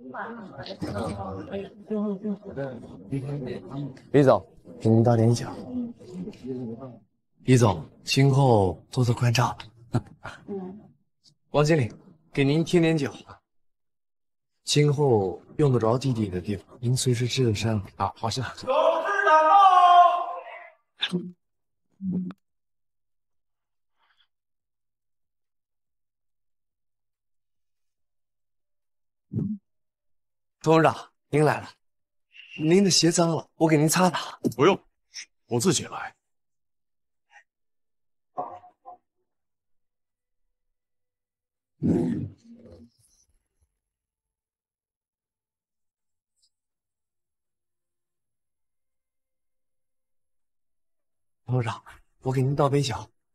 李总，给您倒点酒。李总，今后多多关照。王经理，给您添点酒。今后用得着弟弟的地方，您随时知道声。啊，好事。 董事长到。 董事长，您来了。您的鞋脏了，我给您擦擦。 不用，我自己来。 董事长，我给您倒杯酒。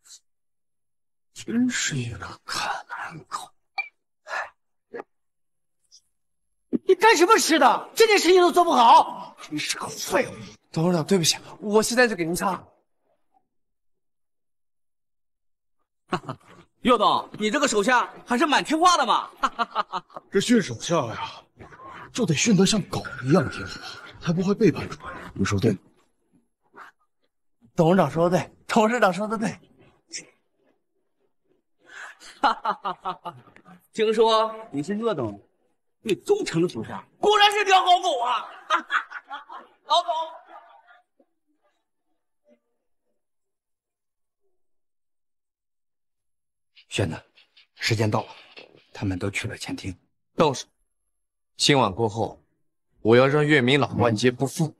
真是一个看门狗。 你干什么吃的？这件事情都做不好， 真是个废物！董事长，对不起，我现在就给您擦。 岳总，你这个手下还是蛮听话的嘛。 这训手下呀，就得训得像狗一样听话，才不会背叛主人。你说对吗？ 董事长说的对，董事长说的对。 听说你是岳总最忠诚的手下，果然是条好狗啊！老总， 轩子，时间到了，他们都去了前厅。 到时，今晚过后，我要让岳明老万劫不复。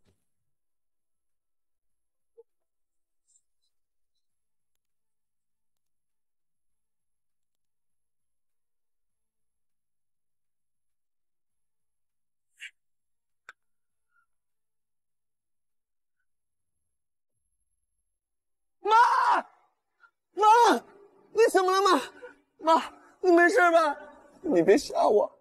妈，你怎么了妈？妈，你没事吧？你别吓我。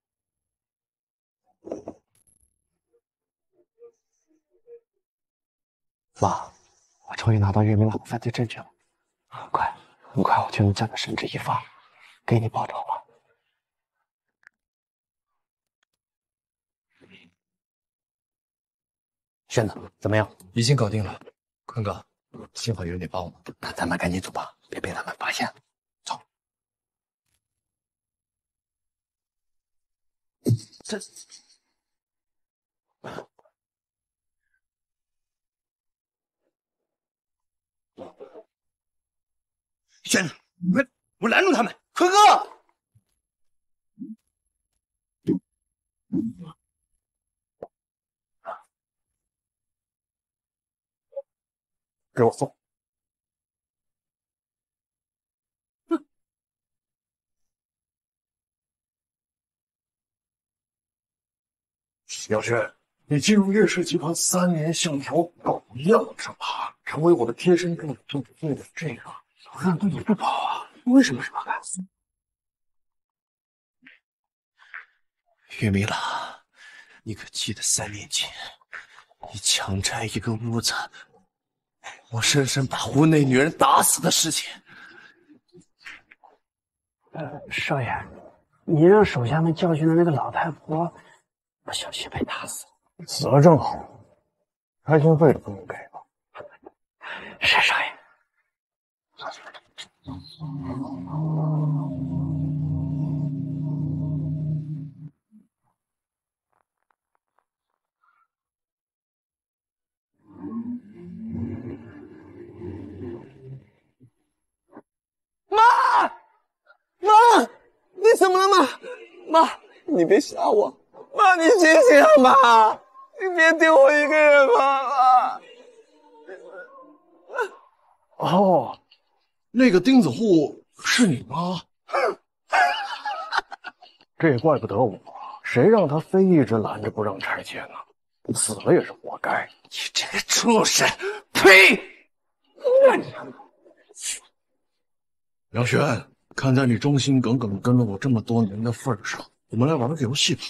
妈，我终于拿到岳明老的犯罪证据了，很快我就能将他绳之以法，给你报仇了。 轩子，怎么样？ 已经搞定了，坤哥，幸好有你帮我。 那咱们赶紧走吧，别被他们发现。走。 这。 轩子，快，我拦住他们！ 坤哥， 给我送。小轩，你进入岳氏集团3年，像条狗一样往上爬，成为我的贴身助理，就为了这个，我让对你不保啊！你为什么这么干？ 岳明老，你可记得3年前你强拆一个屋子，我生生把屋内女人打死的事情？ 少爷，你让手下们教训的那个老太婆，不小心被打死了。 死了正好，开心费都不用给了。 是少爷。 妈，你怎么了妈，你别吓我，妈，你醒醒啊妈，你别丢我一个人妈。 哦，那个钉子户是你妈？这也怪不得我，谁让他非一直拦着不让拆迁呢？死了也是活该。 你这个畜生！呸！ 杨轩，看在你忠心耿耿跟了我这么多年的份上，我们来玩个游戏吧。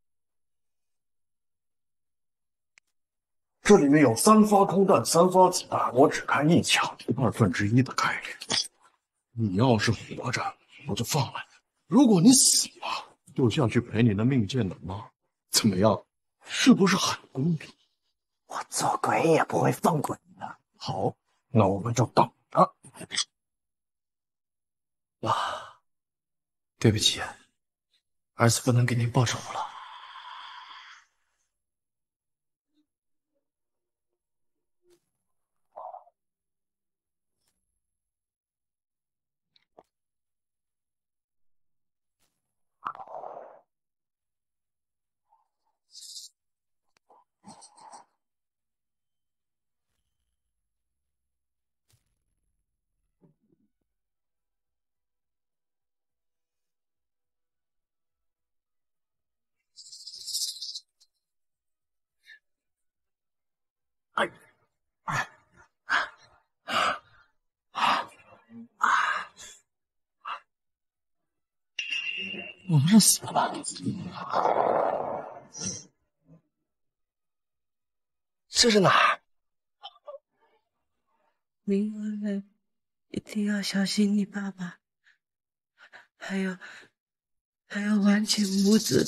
这里面有3发空弹，3发子弹，我只开1枪，1/2的概率。你要是活着，我就放了你；如果你死了， 就像去赔你的命贱的妈，怎么样？是不是很公平？ 我做鬼也不会放过你的。 好，那我们就等着。 妈，对不起，儿子不能给您报仇了。我们是死了吧？这是哪儿？ 明晚人一定要小心你爸爸，还有完全母子。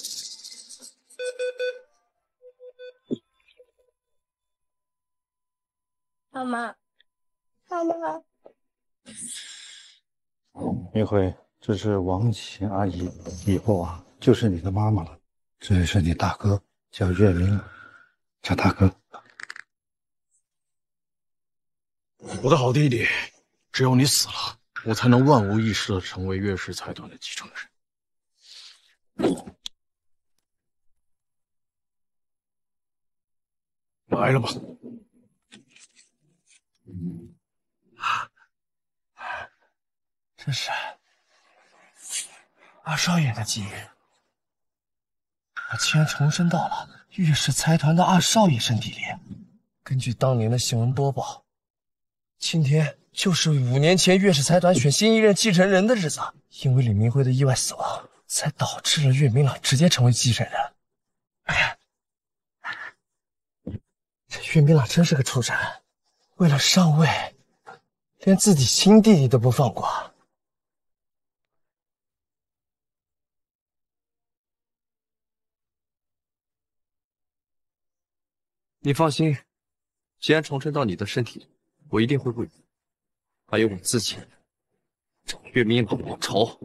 妈妈，妈妈， 明辉，这是王琴阿姨，以后啊就是你的妈妈了。这是你大哥，叫岳明，叫大哥。 我的好弟弟，只有你死了，我才能万无一失的成为岳氏财团的继承人。来了吧。 这是二少爷的基因，我竟然重生到了岳氏财团的二少爷身体里。根据当年的新闻播报，今天就是5年前岳氏财团选新一任继承人的日子。因为李明辉的意外死亡，才导致了岳明朗直接成为继承人。这岳明朗真是个畜生，为了上位，连自己亲弟弟都不放过。你放心，既然重生到你的身体里，我一定会为你，还有我自己，找岳明朗报仇。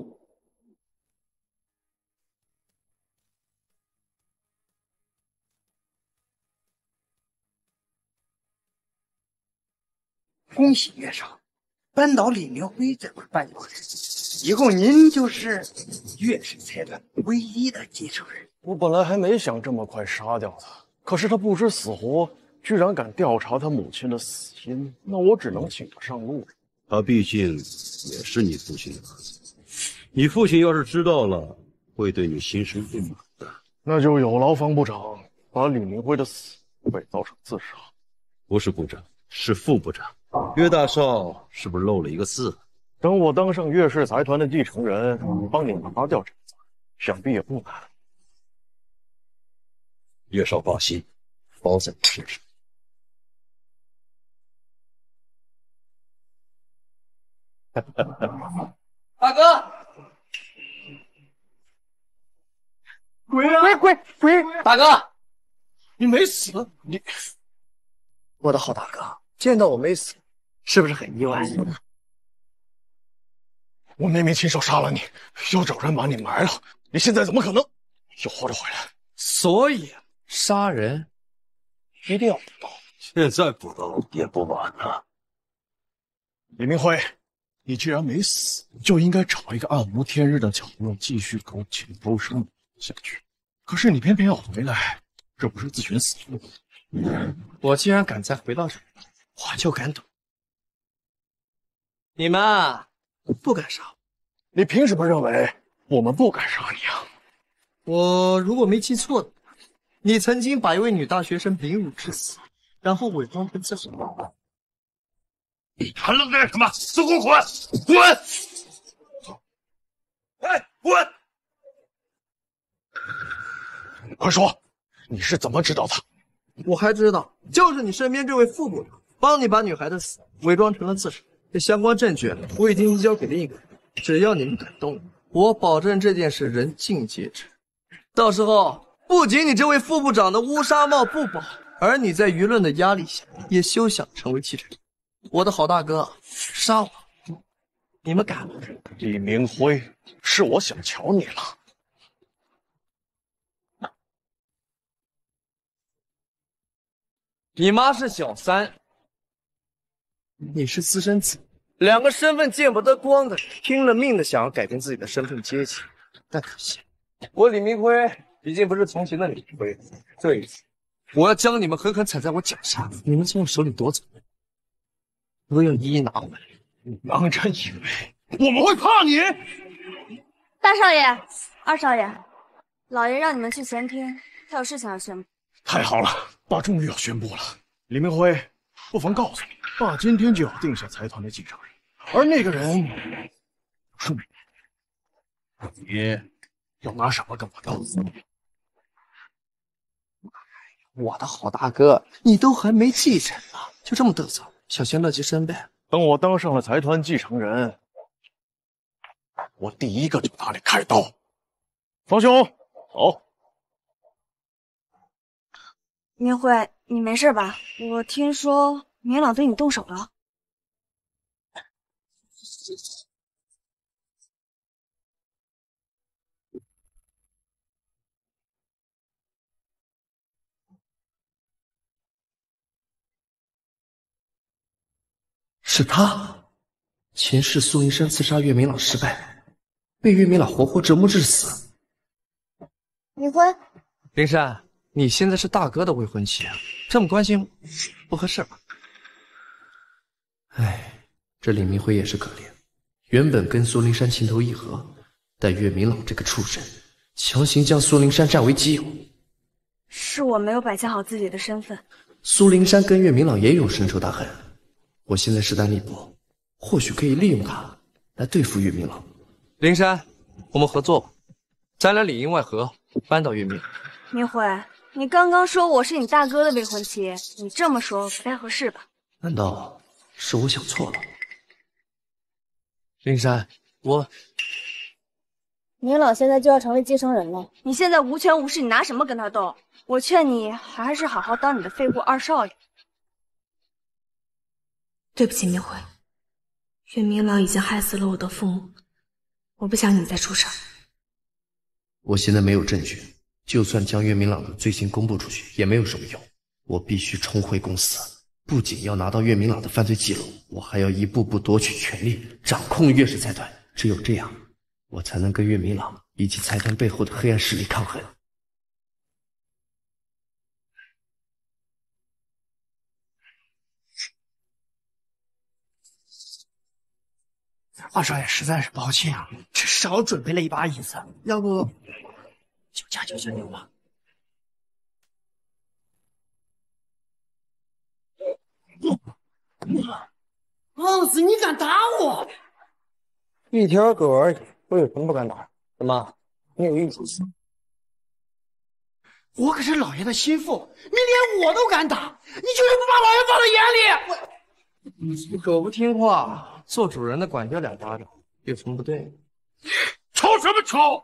恭喜岳少，扳倒李明辉这块绊脚石，以后您就是岳氏财团唯一的继承人。 我本来还没想这么快杀掉他，可是他不知死活，居然敢调查他母亲的死因，那我只能请他上路了。 他毕竟也是你父亲的儿子，你父亲要是知道了，会对你心生不满的。 那就有劳方部长把李明辉的死伪造成自杀。 不是部长，是副部长。岳大少是不是漏了一个字？ 等我当上岳氏财团的继承人，帮你拿掉这个字，想必也不难。 岳少放心，包在你身上。 大哥， 鬼！ 大哥，你没死？我的好大哥，见到我没死，是不是很意外？ 我明明亲手杀了你，又找人把你埋了，你现在怎么可能又活着回来？ 所以杀人一定要补刀， 现在补刀也不晚了。 李明辉，你既然没死，就应该找一个暗无天日的角落继续苟且偷生下去。可是你偏偏要回来，这不是自寻死路？ 我既然敢再回到这里，我就敢赌。你们不敢杀我， 你凭什么认为我们不敢杀你啊？ 我如果没记错的话，你曾经把一位女大学生凌辱致死，然后伪装成自杀。 还愣干什么？给我滚！滚！哎，滚！ 快说，你是怎么知道的？ 我还知道，就是你身边这位副部长帮你把女孩的死伪装成了自杀。这相关证据我已经移交给另一个人，只要你们敢动，我保证这件事人尽皆知。 到时候不仅你这位副部长的乌纱帽不保，而你在舆论的压力下也休想成为继承人。我的好大哥杀我，你们敢吗？ 李明辉，是我想瞧你了。 你妈是小三，你是私生子，两个身份见不得光的人，拼了命的想要改变自己的身份阶级，但可惜，我李明辉已经不是从前的李明辉，这一次，我要将你们狠狠踩在我脚下，你们从我手里夺走，都要一一拿回来。 当真以为我们会怕你？ 大少爷、二少爷，老爷让你们去前厅，他有事情要宣布。 太好了，爸终于要宣布了。李明辉，不妨告诉你，爸今天就要定下财团的继承人，而那个人是你。你要拿什么跟我斗？ 我的好大哥，你都还没继承呢，就这么嘚瑟，小心乐极生呗。 等我当上了财团继承人，我第一个就拿你开刀。方兄，走。 明辉，你没事吧？我听说明朗对你动手了。 是他，前世苏林山刺杀岳明朗失败，被岳明朗活活折磨致死。 明辉， 林珊，你现在是大哥的未婚妻啊，这么关心不合适吧？哎，这李明辉也是可怜，原本跟苏林山情投意合，但岳明朗这个畜生强行将苏林山占为己有。 是我没有摆下好自己的身份。 苏林山跟岳明朗也有深仇大恨，我现在势单力薄，或许可以利用他来对付岳明朗。林珊，我们合作吧，咱俩里应外合，扳倒岳明朗。 明辉，你刚刚说我是你大哥的未婚妻，你这么说不太合适吧？ 难道是我想错了？林珊， 明朗现在就要成为继承人了，你现在无权无势，你拿什么跟他斗？我劝你还是好好当你的废物二少爷。 对不起，明辉，岳明朗已经害死了我的父母，我不想你再出事儿。 我现在没有证据，就算将岳明朗的罪行公布出去也没有什么用。我必须重回公司，不仅要拿到岳明朗的犯罪记录，我还要一步步夺取权力，掌控岳氏财团。只有这样，我才能跟岳明朗以及财团背后的黑暗势力抗衡。 二少爷实在是抱歉啊，这少准备了一把椅子，要不就加996吧。胖子，你敢打我？ 一条狗而已，我有什么不敢打？怎么，你有意思？ 我可是老爷的心腹，你连我都敢打，你就是不把老爷放在眼里。 你狗不听话，做主人的管教2巴掌，有什么不对？ 吵什么吵？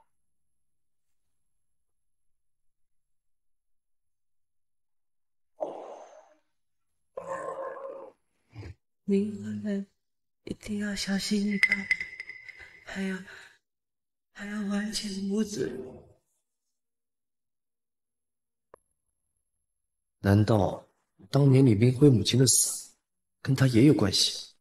明辉，一定要小心你爸爸，还要完全无责。 难道当年李明辉母亲的死跟他也有关系？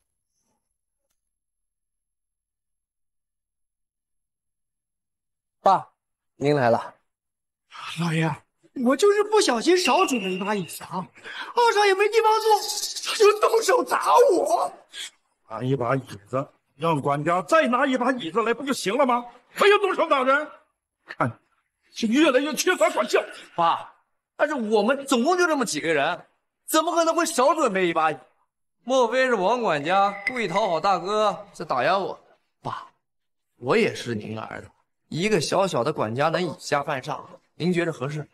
爸，您来了。 老爷，我就是不小心少准了一把椅子啊！二少爷没地方坐，他就动手打我。 拿一把椅子，让管家再拿一把椅子来不就行了吗？还要动手打人？看，是越来越缺乏管教。 爸，但是我们总共就这么几个人，怎么可能会少准备一把椅？莫非是王管家故意讨好大哥，在打压我？爸，我也是您儿子，一个小小的管家能以下犯上，您觉着合适？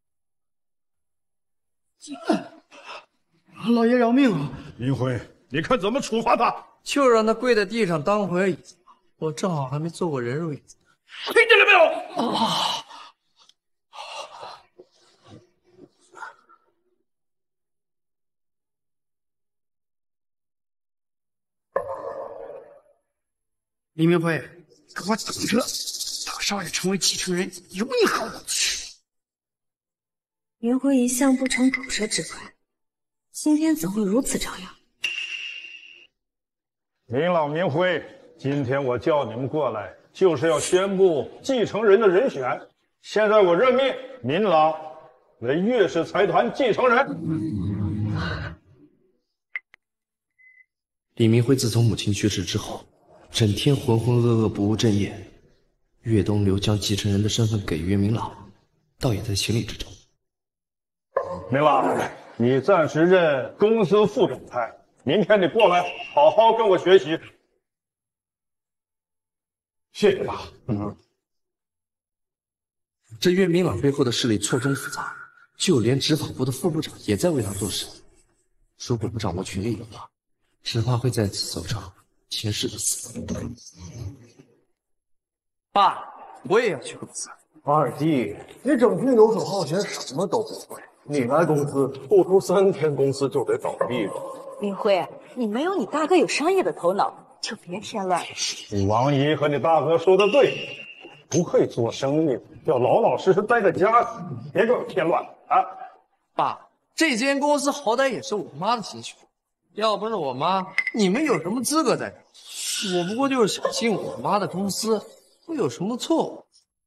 老爷饶命啊！ 林辉，你看怎么处罚他？ 就让他跪在地上当会儿椅子。我正好还没坐过人肉椅子。 听见了没有？ 李明辉，给我等着！等少爷成为继承人，有你好果子吃！ 明辉一向不逞口舌之快，今天怎会如此张扬？ 明老明辉，今天我叫你们过来，就是要宣布继承人的人选。现在我任命明朗为岳氏财团继承人。 李明辉自从母亲去世之后，整天浑浑噩噩，不务正业。岳东流将继承人的身份给岳明朗，倒也在情理之中。 明朗，你暂时任公司副总裁，明天你过来好好跟我学习。 谢谢爸。这岳明朗背后的势力错综复杂，就连执法部的副部长也在为他做事。如果不掌握权力的话，只怕会再次走上前世的死路。爸，我也要去公司。 二弟，你整天游手好闲，什么都不会。你来公司不出3天，公司就得倒闭了。 明辉，你没有你大哥有商业的头脑，就别添乱了。 王姨和你大哥说的对，不会做生意，要老老实实待在家，别给我添乱啊！ 爸，这间公司好歹也是我妈的心血，要不是我妈，你们有什么资格在这？我不过就是想进我妈的公司，会有什么错误？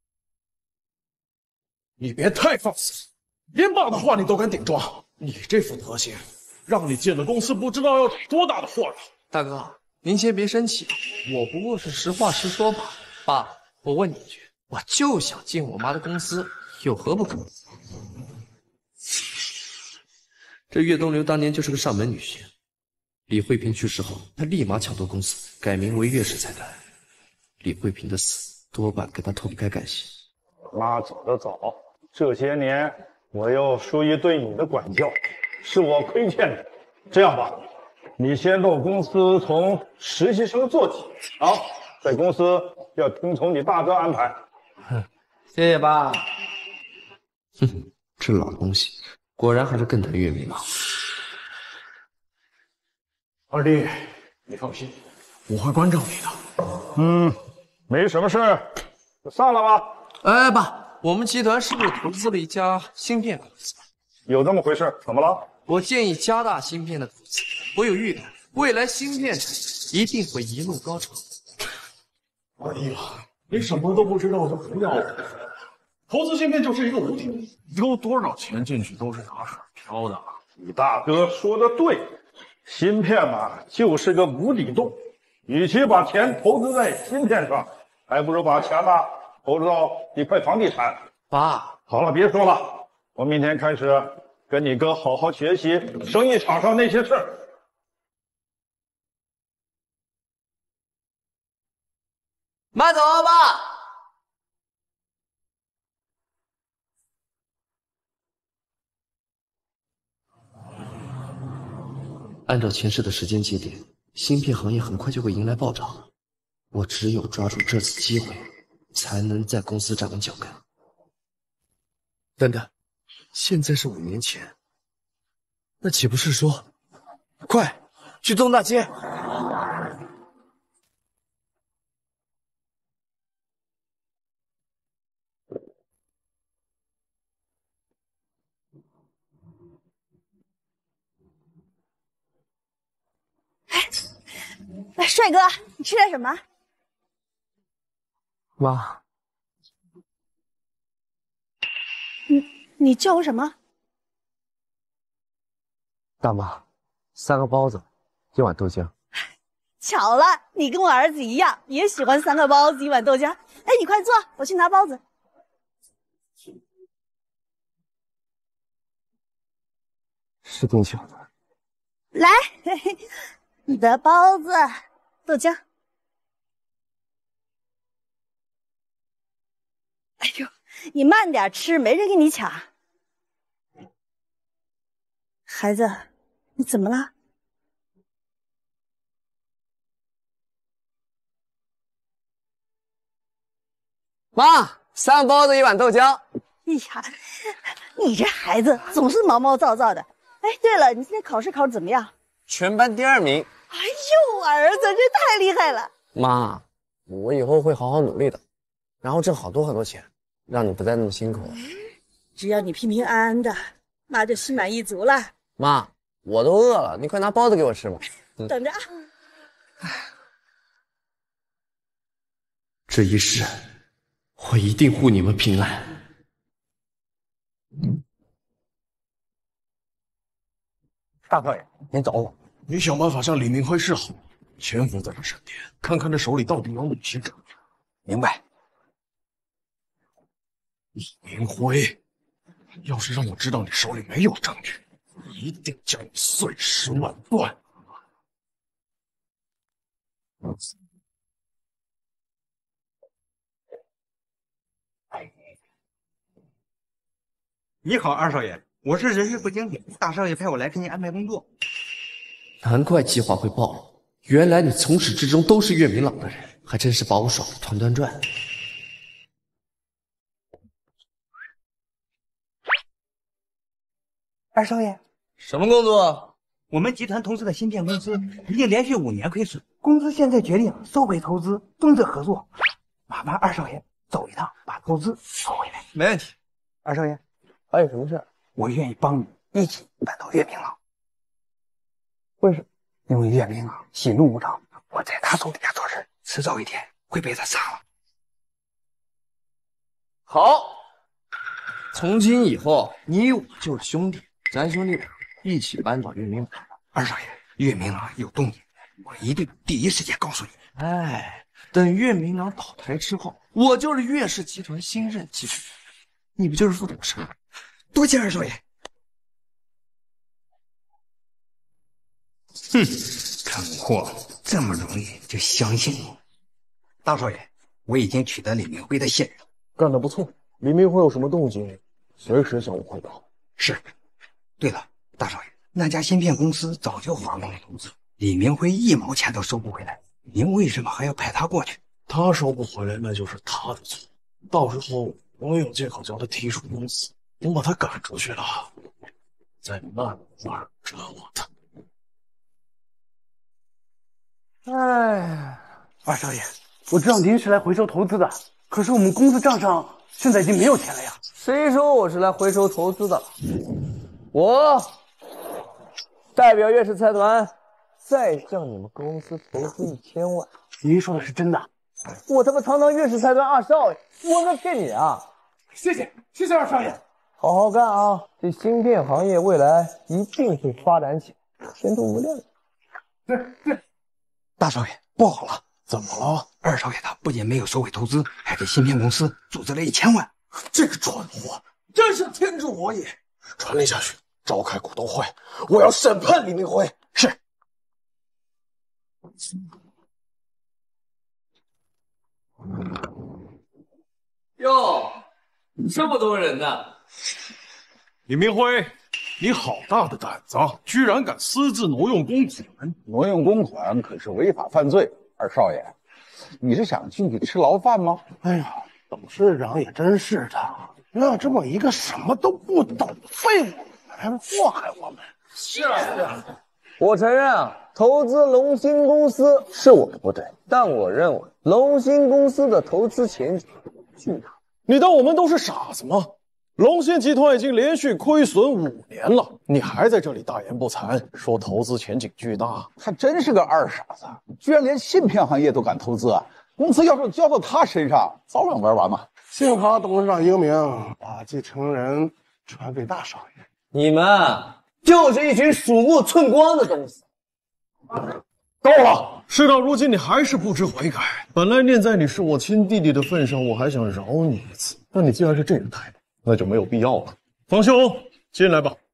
你别太放肆，连爸的话你都敢顶撞，你这副德行，让你进了公司，不知道要闯多大的祸了。 大哥，您先别生气，我不过是实话实说吧。爸，我问你一句，我就想进我妈的公司，有何不可？这岳东流当年就是个上门女婿，李慧萍去世后，他立马抢夺公司，改名为岳氏财团。李慧萍的死多半跟他脱不开干系。 妈走得早，这些年我又疏于对你的管教，是我亏欠你。这样吧，你先到公司从实习生做起啊，在公司要听从你大哥安排。 谢谢爸。哼，这老东西果然还是更疼岳明朗。 二弟，你放心，我会关照你的。 没什么事，就散了吧。 哎，爸，我们集团是不是投资了一家芯片公司？ 有这么回事？怎么了？ 我建议加大芯片的投资，我有预感，未来芯片产业一定会一路高潮。 二弟啊，你什么都不知道就不要我。投资芯片就是一个无底，丢多少钱进去都是打水漂的。 你大哥说的对，芯片嘛就是个无底洞，与其把钱投资在芯片上，还不如把钱呢投资到一块房地产。 爸， 好了，别说了，我明天开始跟你哥好好学习生意场上那些事儿。 慢走啊，爸。按照前世的时间节点，芯片行业很快就会迎来暴涨。我只有抓住这次机会，才能在公司站稳脚跟。等等，现在是5年前，那岂不是说，快去东大街！ 哎，帅哥，你吃点什么？ 妈， 你叫我什么？ 大妈，3个包子，1碗豆浆。 巧了，你跟我儿子一样，也喜欢3个包子，1碗豆浆。哎，你快坐，我去拿包子。 是定小的。 来，嘿嘿，你的包子，豆浆。哎呦，你慢点吃，没人跟你抢。孩子，你怎么了？ 妈，3个包子，1碗豆浆。 哎呀，你这孩子总是毛毛躁躁的。哎，对了，你今天考试考得怎么样？ 全班第2名。 哎呦，儿子，这太厉害了！ 妈， 我以后会好好努力的，然后挣好多很多钱，让你不再那么辛苦了。 只要你平平安安的，妈就心满意足了。 妈，我都饿了，你快拿包子给我吃吧。 等着啊。 这一世，我一定护你们平安。 大少爷，您找我。你想办法向李明辉示好，潜伏在这身边，看看这手里到底有哪些证据。 明白。 李明辉，要是让我知道你手里没有证据，一定叫你碎尸万段。 你好，二少爷，我是人事部经理，大少爷派我来给你安排工作。 难怪计划会爆了，原来你从始至终都是岳明朗的人，还真是把我耍的团团转。 二少爷， 什么工作？ 我们集团投资的芯片公司已经连续5年亏损，公司现在决定收回投资，终止合作。麻烦二少爷走一趟，把投资收回来。 没问题。 二少爷， 还有什么事？ 我愿意帮你一起搬到岳明朗。 为什么？ 因为岳明朗喜怒无常，我在他手底下做事，迟早一天会被他杀了。 好，从今以后你我就是兄弟，咱兄弟俩一起搬到岳明朗。 二少爷，岳明朗有动静，我一定第一时间告诉你。 哎，等岳明朗倒台之后，我就是岳氏集团新任继承人，你不就是副董事吗？ 多谢二少爷。哼，蠢货，这么容易就相信你？大少爷，我已经取得李明辉的信任。 干得不错，李明辉有什么动静，随时向我汇报。 是。对了，大少爷，那家芯片公司早就还给了投资，李明辉1毛钱都收不回来，您为什么还要派他过去？ 他收不回来，那就是他的错。到时候我有借口叫他踢出公司，等把他赶出去了，再慢慢折磨他。 哎，二少爷，我知道您是来回收投资的，可是我们公司账上现在已经没有钱了呀。 谁说我是来回收投资的？我代表岳氏财团再向你们公司投资1000万。 您说的是真的？ 我他妈堂堂岳氏财团二少爷，我能骗你啊？ 谢谢二少爷。 好好干啊！这芯片行业未来一定会发展起来，前途无量。 是。 大少爷，不好了！ 怎么了？ 二少爷他不仅没有收回投资，还给芯片公司注资了1000万。 这个蠢货真是天助我也！传令下去，召开股东会，我要审判李明辉。 是。 哟，这么多人呢！ 李明辉，你好大的胆子，居然敢私自挪用公款！ 挪用公款可是违法犯罪。二少爷，你是想进去吃牢饭吗？ 哎呀，董事长也真是的，让这么一个什么都不懂的废物还祸害我们。 是啊，我承认啊，投资龙芯公司是我的不对，但我认为龙芯公司的投资前景巨大。 你当我们都是傻子吗？龙芯集团已经连续亏损5年了，你还在这里大言不惭，说投资前景巨大？ 他真是个二傻子，居然连芯片行业都敢投资啊！公司要是交到他身上，早晚玩完嘛。 幸好董事长英明，把继承人传给大少爷。 你们就是一群鼠目寸光的东西。 够了！事到如今，你还是不知悔改。本来念在你是我亲弟弟的份上，我还想饶你一次，但你既然是这个态度，那就没有必要了。方兄，进来吧。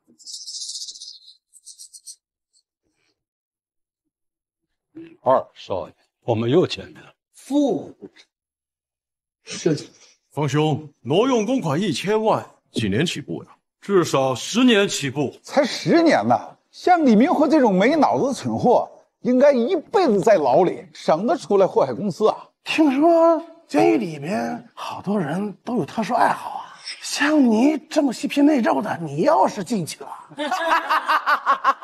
二少爷，我们又见面了。 副是。方兄，挪用公款1000万，几年起步呀？ 至少10年起步。 才10年呢？像李明辉这种没脑子的蠢货，应该一辈子在牢里，省得出来祸害公司啊！ 听说监狱里面好多人都有特殊爱好啊，像你这么细皮内肉的，你要是进去了，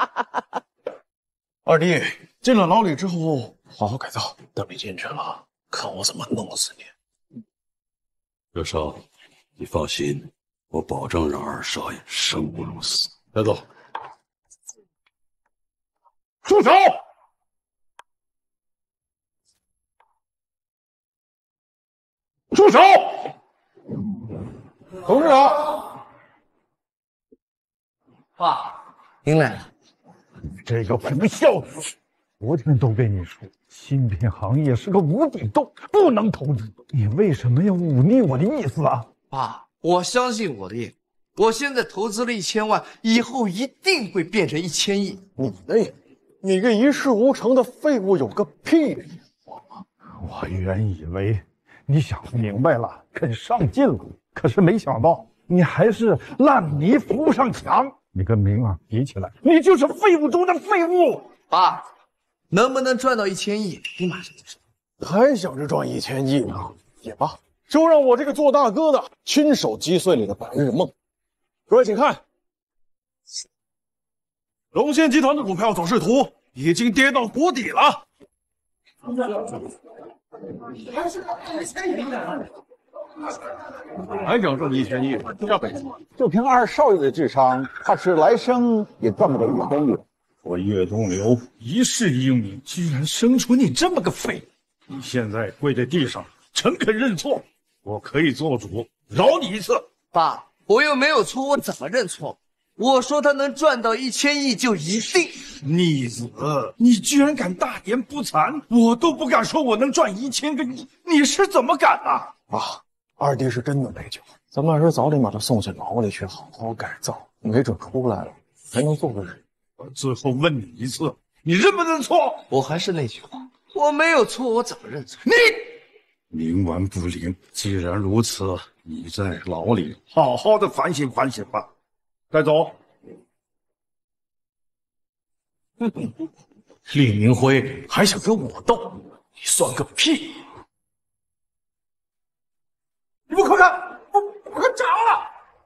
二弟进了牢里之后，好好改造。等你进去了， 看我怎么弄死你！ 岳少，你放心，我保证让二少爷生不如死。带走。 住手！住手！董事长， 爸，您来了。 这个不孝子！昨天都跟你说，芯片行业是个无底洞，不能投资。你为什么要忤逆我的意思啊？ 爸，我相信我的眼，我现在投资了1000万，以后一定会变成1000亿。 你的眼，你个一事无成的废物有个屁的眼光啊！ 我原以为你想明白了，肯上进了，可是没想到你还是烂泥扶不上墙。你跟明儿比起来，你就是废物中的废物。 爸，能不能赚到1000亿，你马上就知道。 还想着赚1000亿呢？也罢，就让我这个做大哥的亲手击碎你的白日梦。各位请看，龙鑫集团的股票走势图已经跌到谷底了。还想挣1000亿？下辈子就凭二少爷的智商，怕是来生也赚不到1000亿。 我岳东流一世英名，居然生出你这么个废物！你现在跪在地上，诚恳认错，我可以做主，饶你一次。 爸，我又没有错，我怎么认错？我说他能赚到1000亿就一定。 逆子，你居然敢大言不惭！我都不敢说我能赚1000个亿，你是怎么敢啊？ 爸，二弟是真的没救，咱们还是早点把他送进牢里去，好好改造，没准出来了还能做个人。 我最后问你一次，你认不认错？ 我还是那句话，我没有错，我怎么认错？ 你冥顽不灵。既然如此，你在牢里好好的反省反省吧。带走。 李明辉还想跟我斗，你算个屁！你们快看，我涨了！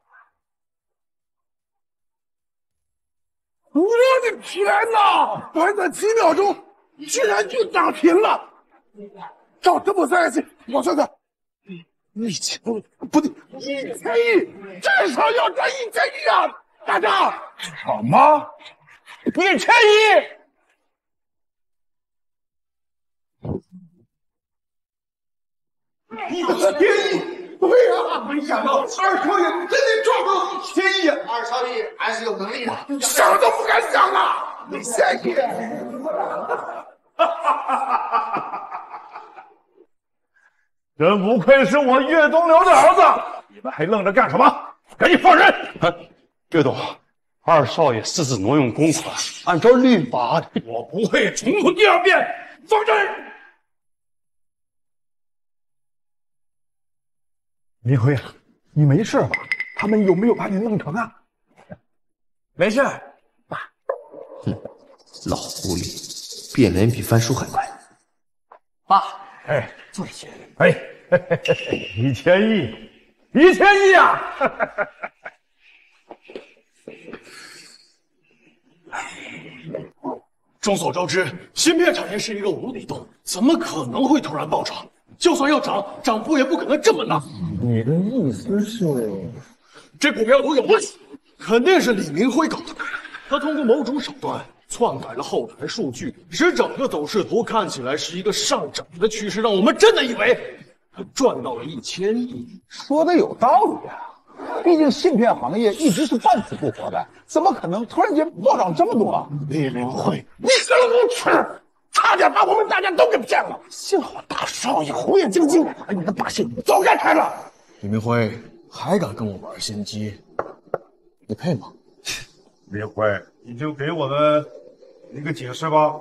我的天哪！短短几秒钟，居然就涨停了！照这么算下去，我算算，1000不对，1000亿，至少要赚1000亿啊！大张， 什么 ？1000亿！1000亿！对呀，没想到二少爷真的赚到1000亿！二少爷还是有能力的，想都不敢想啊！1000亿！ 真不愧是我岳东流的儿子！你们还愣着干什么？赶紧放人！ 岳董，二少爷私自挪用公款，按照律法， 我不会重复第二遍。放人！林辉，你没事吧？他们有没有把你弄成啊？ 没事，爸。老狐狸，变脸比翻书还快。爸， 哎， 坐下去。 哎，1000亿，1000亿啊！ 众所周知，芯片产业是一个无底洞，怎么可能会突然暴涨？就算要涨，涨幅也不可能这么大。 你的意思是， 这股票图有问题，肯定是李明辉搞的。他通过某种手段篡改了后台数据，使整个走势图看起来是一个上涨的趋势，让我们真的以为他赚到了1000亿。 说的有道理啊，毕竟芯片行业一直是半死不活的，怎么可能突然间暴涨这么多？ 李明辉，你真无耻！差点把我们大家都给骗了，幸好大少爷火眼金睛，把你的把戏早该开了。李明辉还敢跟我玩心机，你配吗？ 林辉，你就给我们一个解释吧。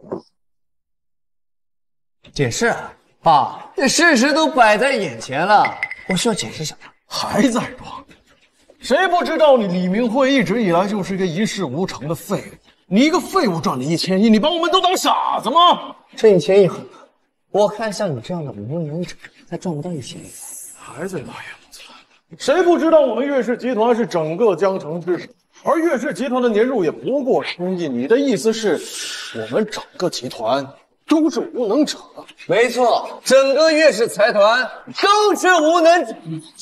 解释？爸，这事实都摆在眼前了，我需要解释什么？ 还在装？谁不知道你李明辉一直以来就是一个一事无成的废物？你一个废物赚了1000亿，你把我们都当傻子吗？ 这1000亿很难，我看像你这样的无能者，才赚不到1000亿。 还在大言不惭！谁不知道我们岳氏集团是整个江城之首，而岳氏集团的年入也不过1000亿。你的意思是，我们整个集团都是无能者。 没错，整个岳氏财团都是无能者。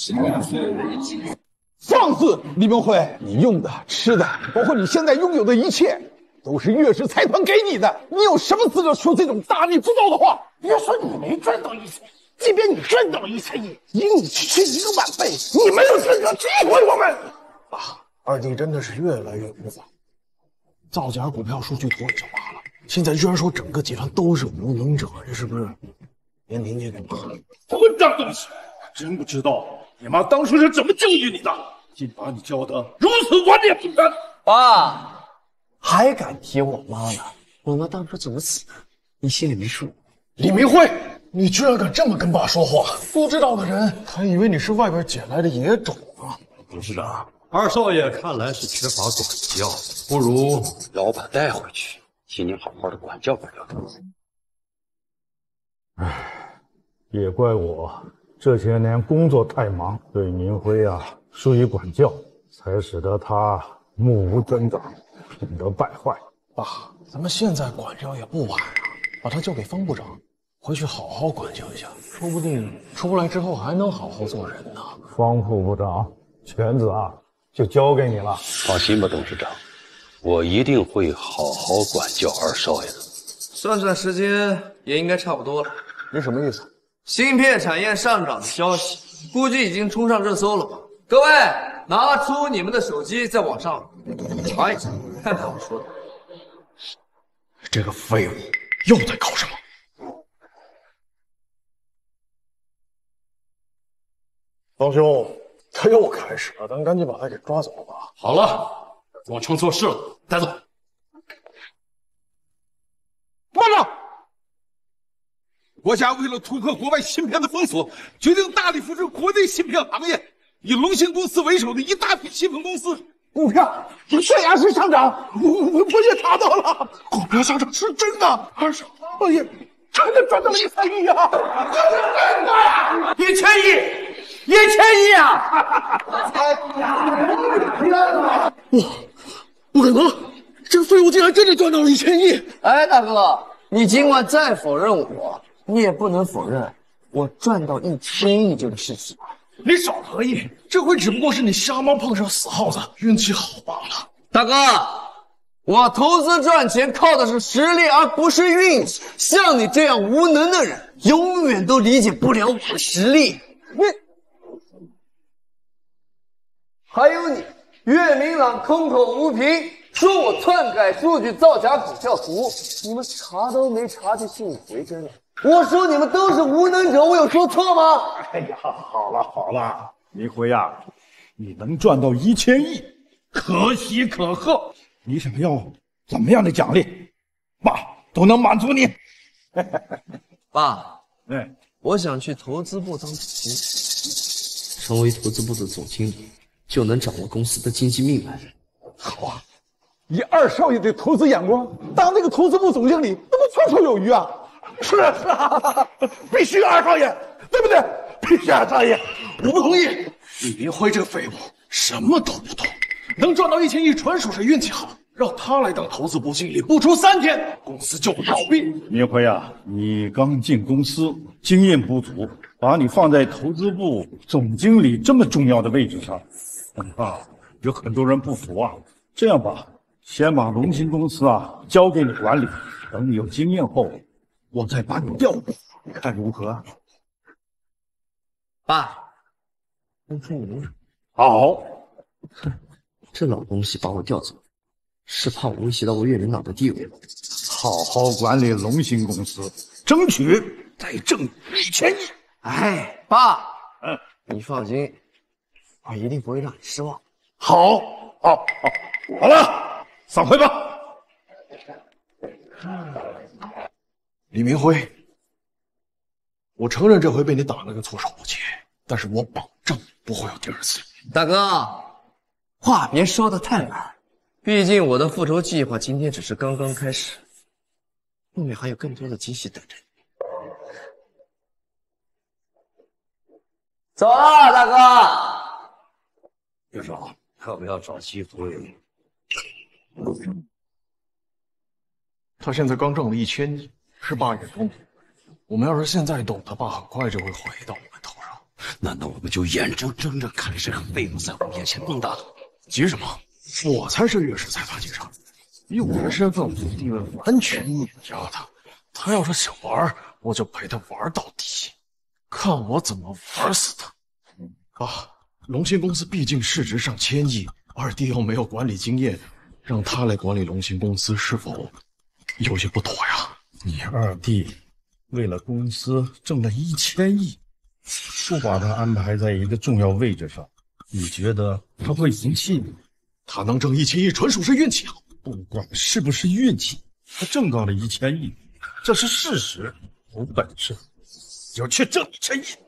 放肆！李明辉，你用的、吃的，包括你现在拥有的一切，都是岳氏财团给你的。你有什么资格说这种大逆不道的话？ 别说你没赚到1000亿，即便你赚到了1000亿，以你去1个晚辈，你没有资格诋毁我们。 二弟真的是越来越无法。造假股票数据图也就罢了，现在居然说整个集团都是无能者，这是不是连您也给骂了？ 混账东西！真不知道你妈当初是怎么教育你的，竟把你教得如此顽劣不堪。 爸，还敢提我妈呢？我妈当初怎么死的？你心里没数？ 李明辉，你居然敢这么跟爸说话！不知道的人还以为你是外边捡来的野种呢。 董事长，二少爷看来是缺乏管教，不如老板带回去，请您好好的管教管教他。 唉，也怪我这些年工作太忙，对明辉啊疏于管教，才使得他目无增长，品德败坏。 爸，咱们现在管教也不晚啊，把他交给方部长，回去好好管教一下，说不定出来之后还能好好做人呢。 方副部长，权子啊就交给你了。 放心吧，董事长，我一定会好好管教二少爷的。 算算时间，也应该差不多了。 你什么意思？ 芯片产业上涨的消息，估计已经冲上热搜了吧？各位，拿出你们的手机，在网上查一查，看看我说的。 这个废物又在搞什么？方兄，他又开始了，咱赶紧把他给抓走吧。 好了，我称错事了，带走。 报告！国家为了突破国外芯片的封锁，决定大力扶持国内芯片行业，以龙芯公司为首的一大批芯片公司股票以悬崖式上涨。我也查到了，股票上涨是真的，二少爷真的赚到了1000亿啊！真的呀 ！1000亿！1000亿啊！ 不可能！这个废物竟然真的赚到了1000亿！ 哎，大哥，你尽管再否认我，你也不能否认我赚到1000亿这个事实。 你少得意，这回只不过是你瞎猫碰上死耗子，运气好罢了。 大哥，我投资赚钱靠的是实力，而不是运气。像你这样无能的人，永远都理解不了我的实力。还有你，岳明朗空口无凭，说我篡改数据、造假股票图，你们查都没查就信以为真了。我说你们都是无能者，我有说错吗？ 哎呀，好了好了，明辉呀，你能赚到1000亿，可喜可贺。你想要怎么样的奖励，爸都能满足你。 爸，我想去投资部当总经理，成为投资部的总经理，就能掌握公司的经济命脉。 好啊，以二少爷的投资眼光，当这个投资部总经理，那不绰绰有余啊！是啊，必须二少爷，对不对？必须二少爷。 我不同意，李明辉这个废物什么都不懂，能赚到1000亿纯属是运气好。让他来当投资部经理，不出3天，公司就倒闭。 明辉啊，你刚进公司，经验不足，把你放在投资部总经理这么重要的位置上，恐怕有很多人不服啊。这样吧，先把龙芯公司啊交给你管理，等你有经验后，我再把你调过，你看如何？ 爸，跟听你的。 好。 这老东西把我调走，是怕我威胁到我岳领导的地位吗？ 好好管理龙芯公司，争取再挣1000亿。 哎，爸，你放心，我一定不会让你失望。 好了，散会吧。 李明辉，我承认这回被你打了个措手不及，但是我保证不会有第2次。 大哥，话别说得太满，毕竟我的复仇计划今天只是刚刚开始，后面还有更多的惊喜等着你。走了，大哥。 岳少，要不要找机会？ 他现在刚挣了1000亿， 是爸也懂。我们要是现在动，他爸很快就会回到我们头上。 难道我们就眼睁睁着看着这个废物在我们面前蹦跶？ 急什么？我才是越氏财阀继承人，以我的身份，我的地位完全碾压他。他要是想玩，我就陪他玩到底，看我怎么玩死他。啊，龙鑫公司毕竟市值上千亿，二弟又没有管理经验，让他来管理龙鑫公司是否有些不妥呀？ 你二弟为了公司挣了1000亿，不把他安排在一个重要位置上，你觉得他会嫌弃你？ 他能挣1000亿，纯属是运气好。 不管是不是运气，他挣到了1000亿，这是事实。有本事就去挣1000亿。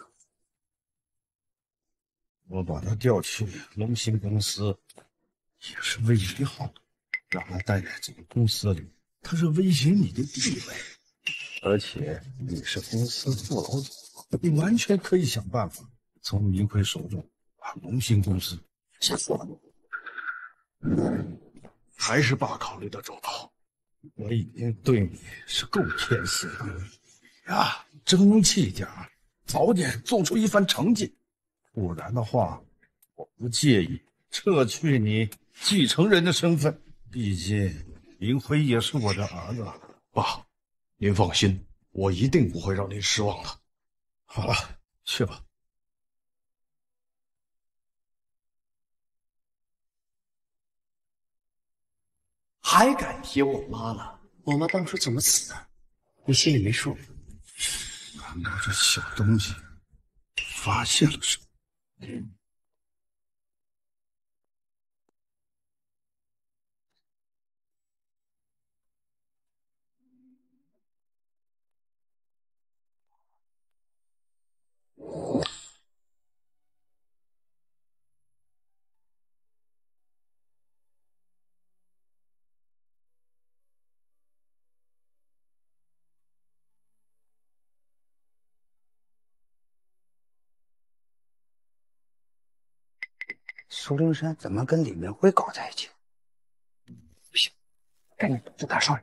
我把他调去龙鑫公司，也是为你好，让他待在这个公司里，他是威胁你的地位。而且你是公司副老总，你完全可以想办法从明辉手中把龙鑫公司接过来。 还是爸考虑的周到。 我已经对你是够偏心了呀，争气点儿，早点做出一番成绩，不然的话，我不介意撤去你继承人的身份。毕竟林辉也是我的儿子。 爸，您放心，我一定不会让您失望的。 好了，去吧。 还敢提我妈了？我妈当初怎么死的？你心里没数？ 难道这小东西发现了什么？ 苏灵山怎么跟李明辉搞在一起？不行，赶紧通知大少爷。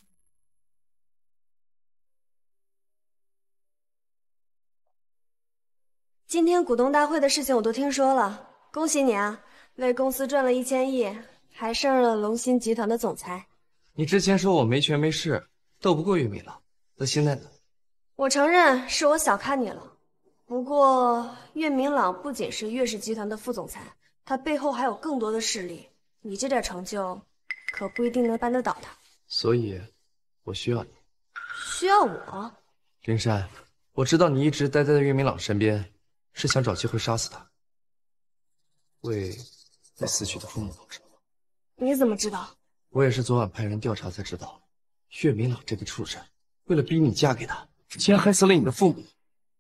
今天股东大会的事情我都听说了，恭喜你啊，为公司赚了1000亿，还胜任了龙鑫集团的总裁。 你之前说我没权没势，斗不过岳明了，那现在呢？ 我承认是我小看你了，不过岳明朗不仅是岳氏集团的副总裁，他背后还有更多的势力，你这点成就可不一定能扳得倒他。 所以，我需要你。 需要我？ 林珊，我知道你一直待在岳明朗身边，是想找机会杀死他，为死去的父母报仇。 你怎么知道？ 我也是昨晚派人调查才知道，岳明朗这个畜生，为了逼你嫁给他，竟然害死了你的父母。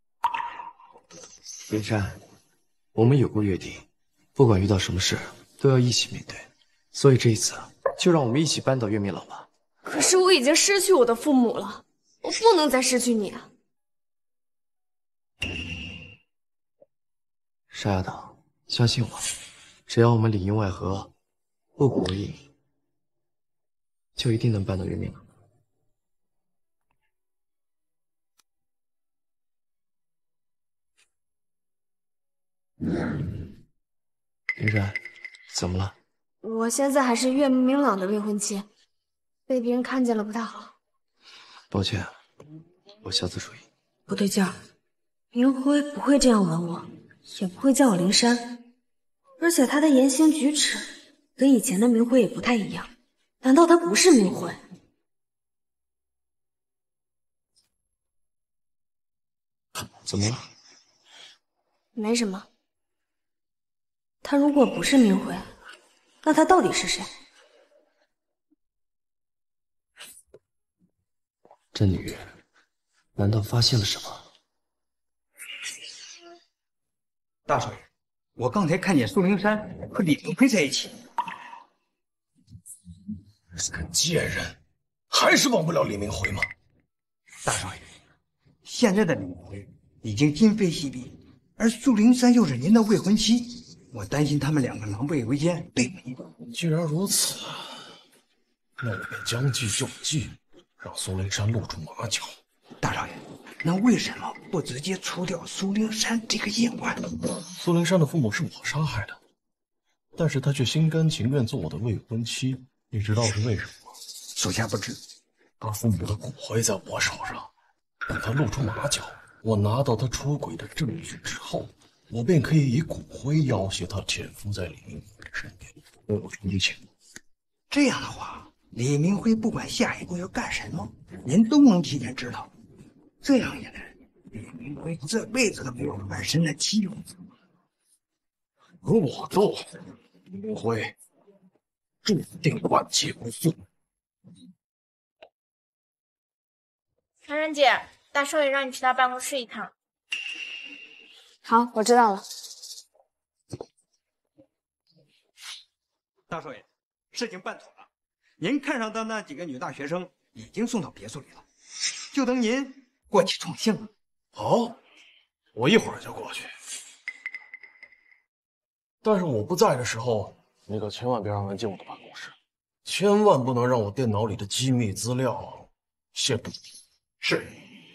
林珊，我们有过约定，不管遇到什么事都要一起面对，所以这一次就让我们一起扳倒岳明朗吧。 可是我已经失去我的父母了，我不能再失去你啊！ 沙丫头，相信我，只要我们里应外合，不鼓为赢，就一定能扳倒岳明朗。林珊，怎么了？ 我现在还是岳明朗的未婚妻，被别人看见了不太好。 抱歉，我下次注意。 不对劲儿，明辉不会这样吻我，也不会叫我林珊，而且他的言行举止跟以前的明辉也不太一样。难道他不是明辉？ 怎么了？ 没什么。他如果不是明辉，那他到底是谁？ 这女人难道发现了什么？ 大少爷，我刚才看见苏灵山和李明辉在一起。 这个贱人，还是忘不了李明辉吗？ 大少爷，现在的李明辉已经今非昔比，而苏灵山又是您的未婚妻。我担心他们两个狼狈为奸，对付你。 既然如此，那我便将计就计， 让苏灵山露出马脚。 大少爷，那为什么不直接除掉苏灵山这个隐患？ 苏灵山的父母是我杀害的，但是他却心甘情愿做我的未婚妻，你知道是为什么吗？ 属下不知。 他父母的骨灰在我手上，等他露出马脚，我拿到他出轨的证据之后，我便可以以骨灰要挟他潜伏在李明辉的身边，为我出钱。 这样的话，李明辉不管下一步要干什么，您都能提前知道。这样一来，李明辉这辈子都没有翻身的机会。 而我做，李明辉注定万劫不复。 婵婵姐，大少爷让你去他办公室一趟。 好，我知道了。 大少爷，事情办妥了，您看上的那几个女大学生已经送到别墅里了，就等您过去宠幸了。 好，我一会儿就过去。但是我不在的时候，你可千万别让人进我的办公室，千万不能让我电脑里的机密资料泄露。是。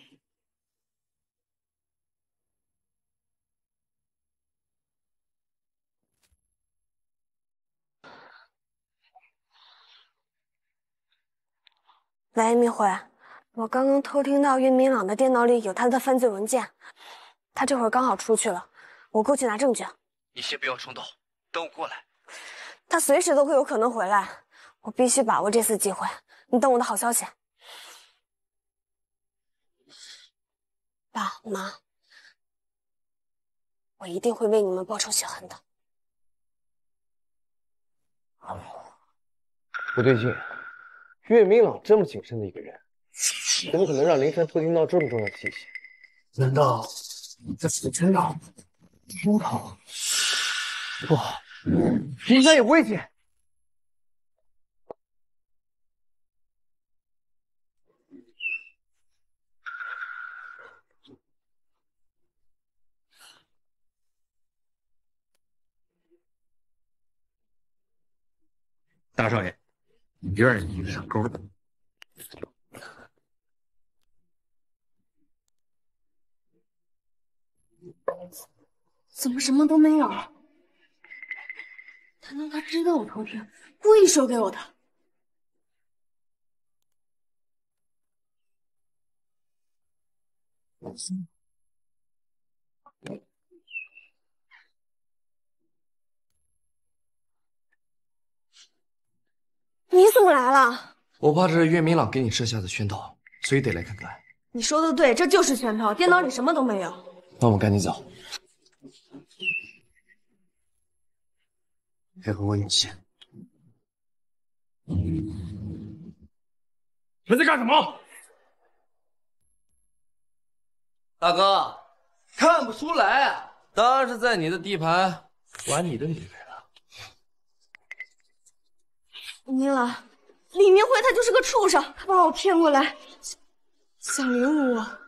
喂，明辉，我刚刚偷听到岳明朗的电脑里有他的犯罪文件，他这会儿刚好出去了，我过去拿证据。 你先不要冲动，等我过来。 他随时都会有可能回来，我必须把握这次机会。你等我的好消息。爸妈，我一定会为你们报仇雪恨的。 不对劲，岳明朗这么谨慎的一个人，怎么可能让林珊偷听到这么重要的信息？ 难道这是真的？听到？ 不好，林珊有危险！ 大少爷，你愿意上钩的。 怎么什么都没有？难道他知道我偷听，故意说给我的？你怎么来了？ 我怕这是岳明朗给你设下的圈套，所以得来看看。 你说的对，这就是圈套，电脑里什么都没有。 那我们赶紧走。配合我演戏。 你们在干什么？ 大哥，看不出来啊，当然是在你的地盘玩你的女人了。 明朗，李明辉他就是个畜生，他把我骗过来，想凌辱我。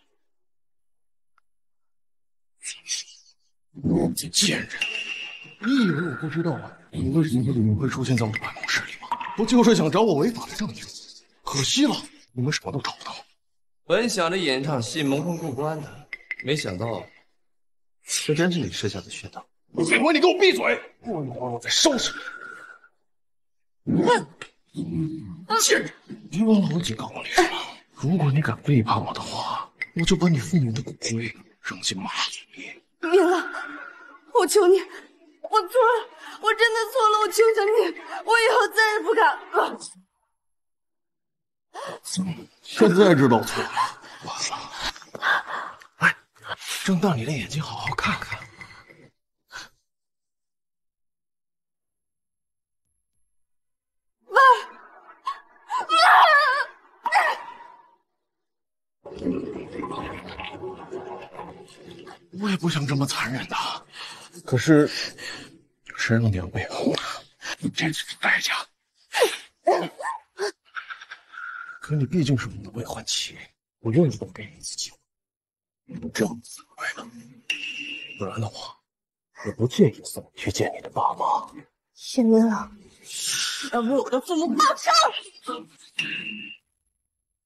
这贱人！你以为我不知道啊？你为什么和李明辉出现在我的办公室里吗？不就是想找我违法的证据？可惜了，你们什么都找不到。 本想着演场戏蒙混过关的，没想到这真是你设下的圈套。 警官，你给我闭嘴！过一会儿我再收拾你。贱人！别忘了我警告过你什么？如果你敢背叛我的话，我就把你父母的骨灰扔进马桶里。 明朗，我求你，我错了，我真的错了，我求求你，我以后再也不敢了。 现在知道错了，完了！哎，睁大你的眼睛，好好看看。我也不想这么残忍的，可是谁让你要背叛我的？这就是代价。可你毕竟是我的未婚妻，我愿意多给你一次机会。这样子快了，不然的话，我不介意送你去见你的爸妈。 谢明朗，要为我的父母报仇！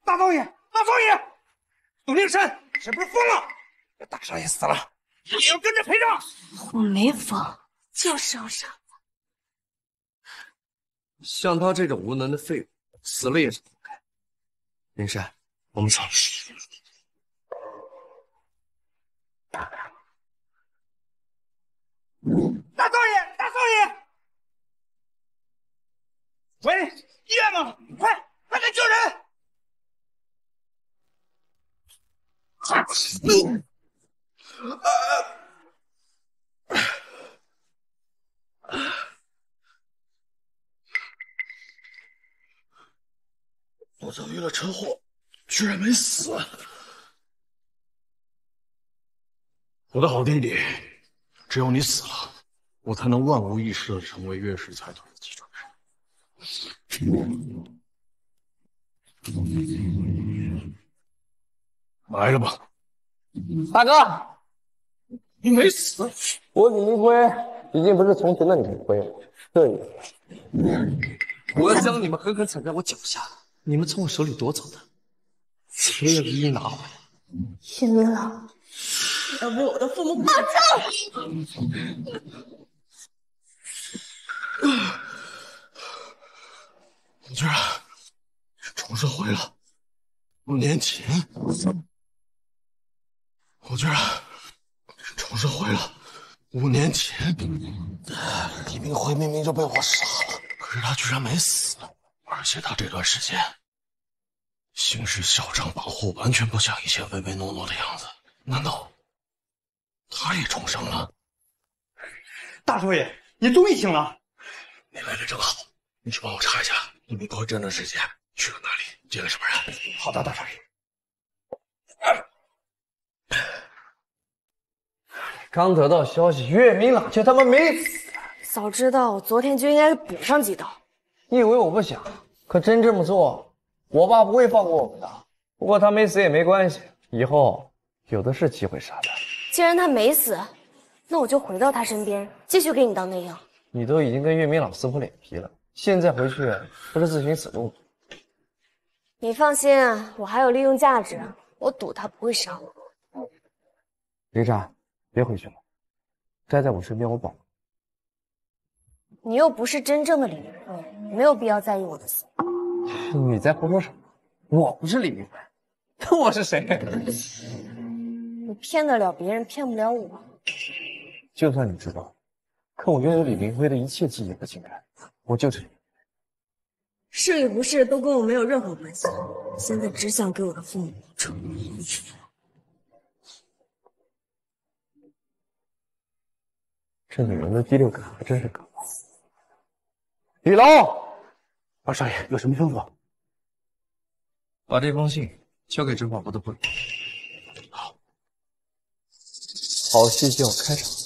大少爷，大少爷，杜灵山是不是疯了？大少爷死了，你要跟着赔偿。 我没疯，就是要杀。 像他这种无能的废物，死了也是活该。灵山，我们走。 大少爷，大少爷！喂，医院吗？快来救人！ 我遭遇了车祸，居然没死。我的好弟弟，只有你死了，我才能万无一失的成为岳氏财团的继承人。来了吧， 大哥， 你没死。 我李明辉已经不是从前的李明辉了，这一次，我要将你们狠狠踩在我脚下，你们从我手里夺走的，我也一一拿回来。 叶明朗，要为我的父母报仇！ 你居然重生回了5年前，我居然重生回了5年前。李明辉明明就被我杀了，可是他居然没死，而且他这段时间行事嚣张跋扈，完全不像以前唯唯诺诺的样子。难道他也重生了？ 大少爷，你终于醒了！ 你来的正好，你去帮我查一下李明辉这段时间去了哪里，见了什么人。 好的，大少爷。 刚得到消息，岳明朗却他妈没死。 早知道我昨天就应该补上几刀。 你以为我不想？可真这么做，我爸不会放过我们的。不过他没死也没关系，以后有的是机会杀他。 既然他没死，那我就回到他身边，继续给你当内应。 你都已经跟岳明朗撕破脸皮了，现在回去不是自寻死路吗？ 你放心，我还有利用价值，我赌他不会杀我。 林珊，别回去了，待在我身边，我保。 你又不是真正的李明辉，没有必要在意我的死。 你在胡说什么？我不是李明辉，那我是谁？ 你骗得了别人，骗不了我。 就算你知道，可我拥有李明辉的一切记忆和情感，我就是李明辉。 是与不是都跟我没有任何关系。现在只想给我的父母报仇。 这女人的第六感还真是高。李龙， 二少爷有什么吩咐？ 把这封信交给执法部的部长。好，好戏就要开场。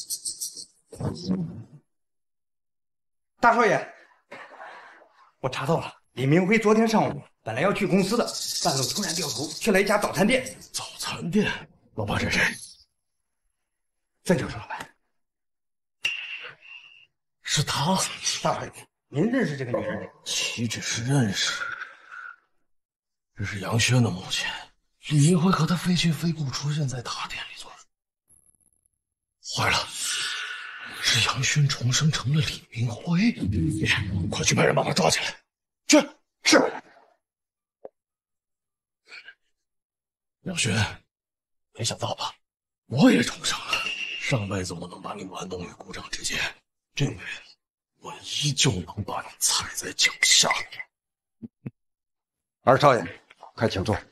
大少爷，我查到了，李明辉昨天上午本来要去公司的，半路突然掉头去了一家早餐店。 早餐店？老板是谁？ 这就是老板。 是他。 大少爷，您认识这个女人？ 岂止是认识，这是杨轩的母亲。李明辉和他非亲非故出现在他店里做的，坏了，是杨轩重生成了李明辉。快去派人把他抓起来！去。是。杨轩，没想到吧？我也重生了。上辈子我能把你玩弄于股掌之间，这辈子我依旧能把你踩在脚下。 二少爷，快请坐。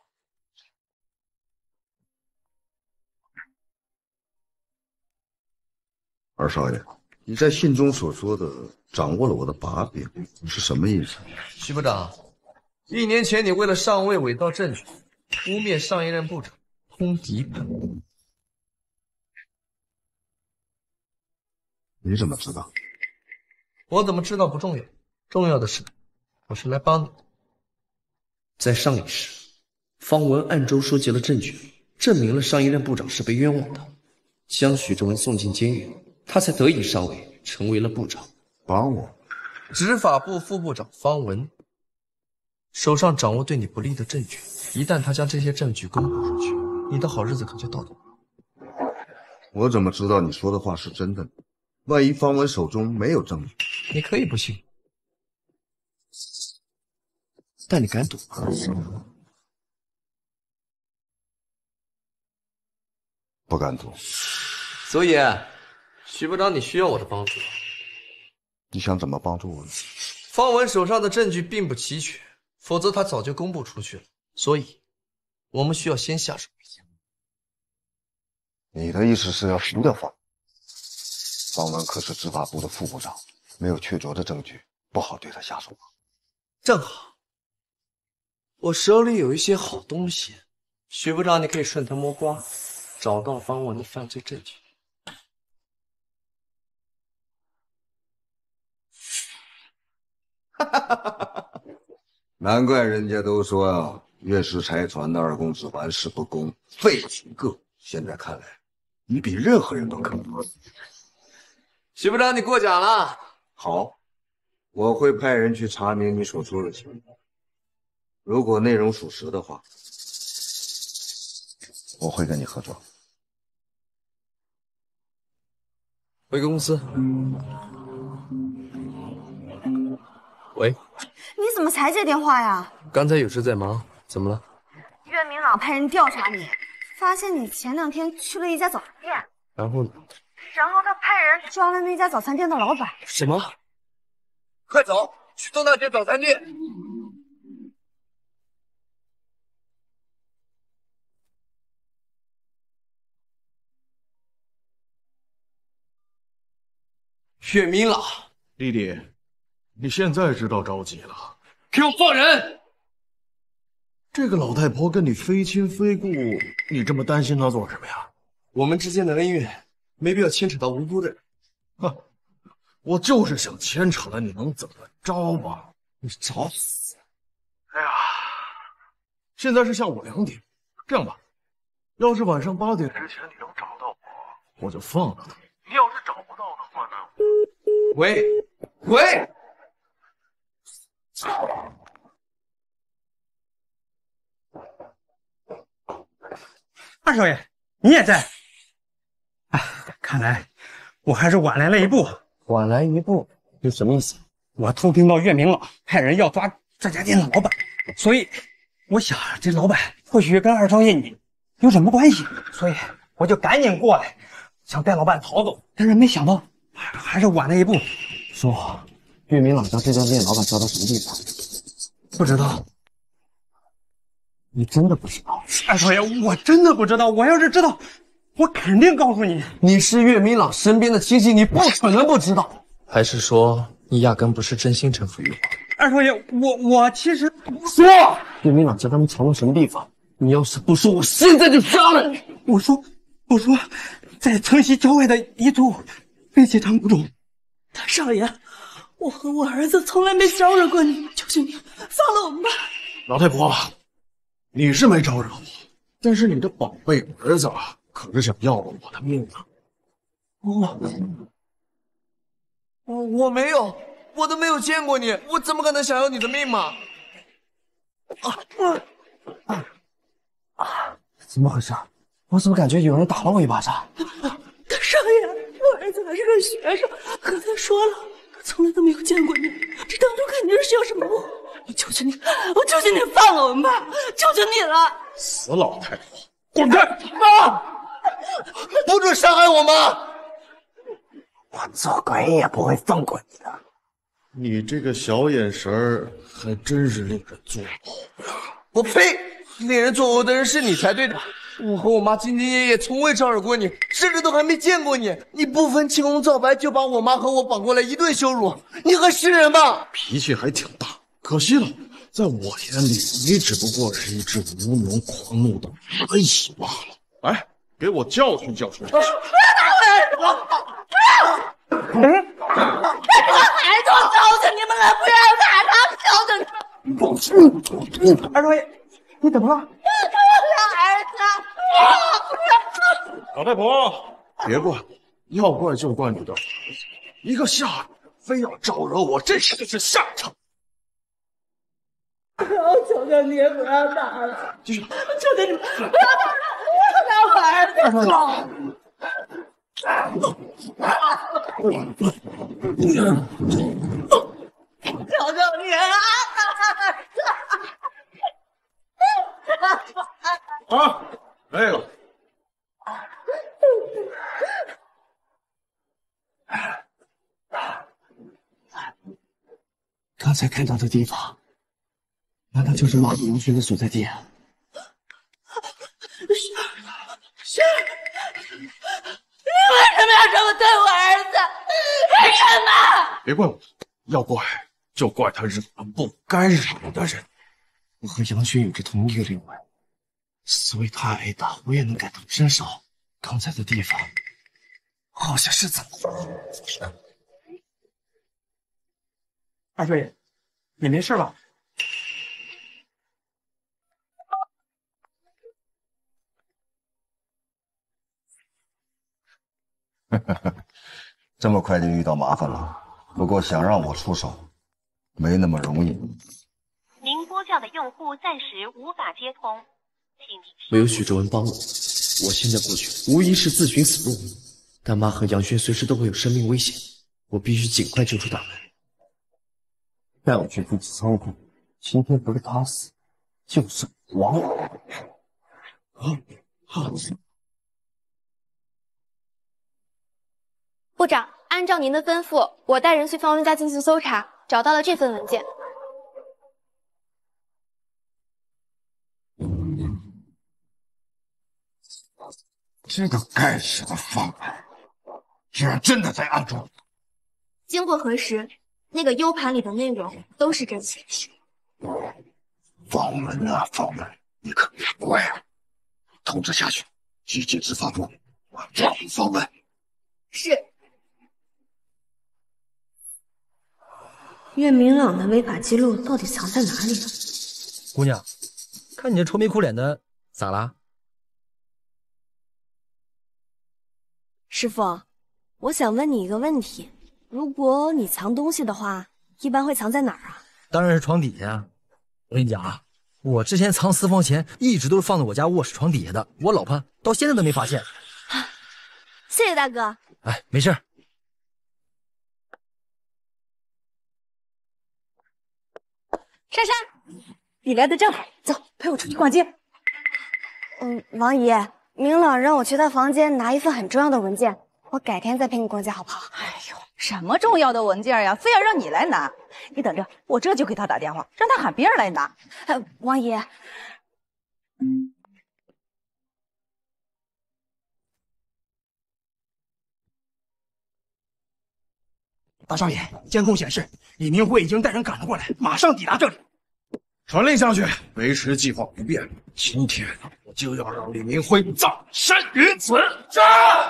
二少爷，你在信中所说的掌握了我的把柄是什么意思？ 徐部长，1年前你为了上位伪造证据，污蔑上一任部长通敌叛。 你怎么知道？ 我怎么知道不重要，重要的是，我是来帮你的。在上一世，方文暗中收集了证据，证明了上一任部长是被冤枉的，将许志文送进监狱，他才得以上位，成为了部长。 帮我？ 执法部副部长方文。 手上掌握对你不利的证据，一旦他将这些证据公布出去，你的好日子可就到头了。 我怎么知道你说的话是真的呢？万一方文手中没有证据， 你可以不信，但你敢赌吗？ 不敢赌。 所以，徐部长，你需要我的帮助。 你想怎么帮助我呢？ 方文手上的证据并不齐全，否则他早就公布出去了。所以，我们需要先下手为强。 你的意思是要除掉方文？方文可是执法部的副部长，没有确凿的证据，不好对他下手。 正好，我手里有一些好东西，徐部长，你可以顺藤摸瓜，找到方文的犯罪证据。 难怪人家都说啊，岳氏财团的二公子玩世不恭，废寝个。现在看来，你比任何人都可恶。 徐部长，你过奖了。 好，我会派人去查明你所说的情况。如果内容属实的话，我会跟你合作。 回公司。喂， 你怎么才接电话呀？ 刚才有事在忙，怎么了？ 岳明朗派人调查你，发现你前2天去了一家早餐店， 然后呢？ 然后他派人抓了那家早餐店的老板。 什么？快走，去东大街早餐店。岳明朗， 弟弟，你现在知道着急了？ 给我放人！ 这个老太婆跟你非亲非故，你这么担心她做什么呀？ 我们之间的恩怨，没必要牵扯到无辜的人。 哼，我就是想牵扯了，你能怎么着吧？ 你找死！ 哎呀，现在是下午2点，这样吧，要是晚上8点之前你能找到我，我就放了他。你要是找不到的话呢？ 喂，喂！ 二少爷，你也在？哎，看来我还是晚来了一步。 晚来一步是什么意思？ 我偷听到岳明朗派人要抓这家店的老板，所以我想这老板或许跟二少爷你有什么关系，所以我就赶紧过来，想带老板逃走。但是没想到还是晚了一步。 说，岳明朗将这家店老板抓到什么地方？ 不知道。 你真的不知道？ 二少爷，我真的不知道。我要是知道，我肯定告诉你。 你是岳明朗身边的亲戚，你不可能不知道。还是说你压根不是真心臣服于我？ 二少爷，我其实说，岳明朗将他们藏到什么地方？你要是不说，我现在就杀了你！ 我说，在城西郊外的一处废弃仓库中。 大少爷，我和我儿子从来没招惹过你，求求你放了我们吧。 老太婆，你是没招惹我，但是你的宝贝儿子可是想要了我的命啊！ 我没有，我都没有见过你，我怎么可能想要你的命嘛？怎么回事？我怎么感觉有人打了我一巴掌？ 大少爷，我儿子还是个学生，刚才说了，他从来都没有见过你，这当中肯定是有什么误。我求求你放了我们吧，求求你了！ 死老太婆，滚开！ 妈，不准伤害我妈！ 我做鬼也不会放过你的。 你这个小眼神儿还真是令人作呕呀！ 我呸！令人作呕的人是你才对的。我和我妈兢兢业业，从未招惹过你，甚至都还没见过你。你不分青红皂白就把我妈和我绑过来一顿羞辱，你还是人吗？ 脾气还挺大，可惜了，在我眼里，你只不过是一只无能狂怒的蚂蚁罢了。来，给我教训教训！不要打我！ 这个孩子，我求求你们了，不要打他！求求你们！ 二少爷，你怎么了？ 老太婆，别怪我，要怪就怪你的儿子，一个下人非要招惹我，这就是下场。 我求求你不要打了！ 继续， 求求你们不要打了！我要我儿子！求求你啊！ 啊，那个。 刚才看到的地方，难道就是马明轩的所在地啊？ 是，你为什么要这么对我儿子？为什么？ 别怪我，要怪就怪他惹了不该惹的人。 我和杨轩有着同一个灵魂，所以他挨打，我也能感同身受。刚才的地方，好像是怎么了？ 二少爷，你没事吧？ 这么快就遇到麻烦了，不过想让我出手，没那么容易。 您拨叫的用户暂时无法接通，请您没有许哲文帮我，我现在过去无疑是自寻死路。但妈和杨轩随时都会有生命危险，我必须尽快救出他们。但我去自己仓库，今天不是他死，就是亡。 部长，按照您的吩咐，我带人去方文家进行搜查，找到了这份文件。 这个该死的方文，居然真的在暗中。 经过核实，那个 U 盘里的内容都是真实。 方文啊，方文，你可别怪啊！通知下去，去警执法部，我抓住方文。 是。 岳明朗的违法记录到底藏在哪里了？ 姑娘，看你这愁眉苦脸的，咋啦？ 师傅，我想问你一个问题：如果你藏东西的话，一般会藏在哪儿啊？ 当然是床底下。我跟你讲啊，我之前藏私房钱一直都是放在我家卧室床底下的，我老婆到现在都没发现。 谢谢大哥。 哎，没事。 珊珊，你来的正好，走，陪我出去逛街。 王姨，明朗让我去他房间拿一份很重要的文件，我改天再陪你逛街好不好？ 哎呦，什么重要的文件呀，非要让你来拿？你等着，我这就给他打电话，让他喊别人来拿。 王姨， 大少爷，监控显示李明辉已经带人赶了过来，马上抵达这里。 传令下去，维持计划不变。今天我就要让李明辉葬身于此。是。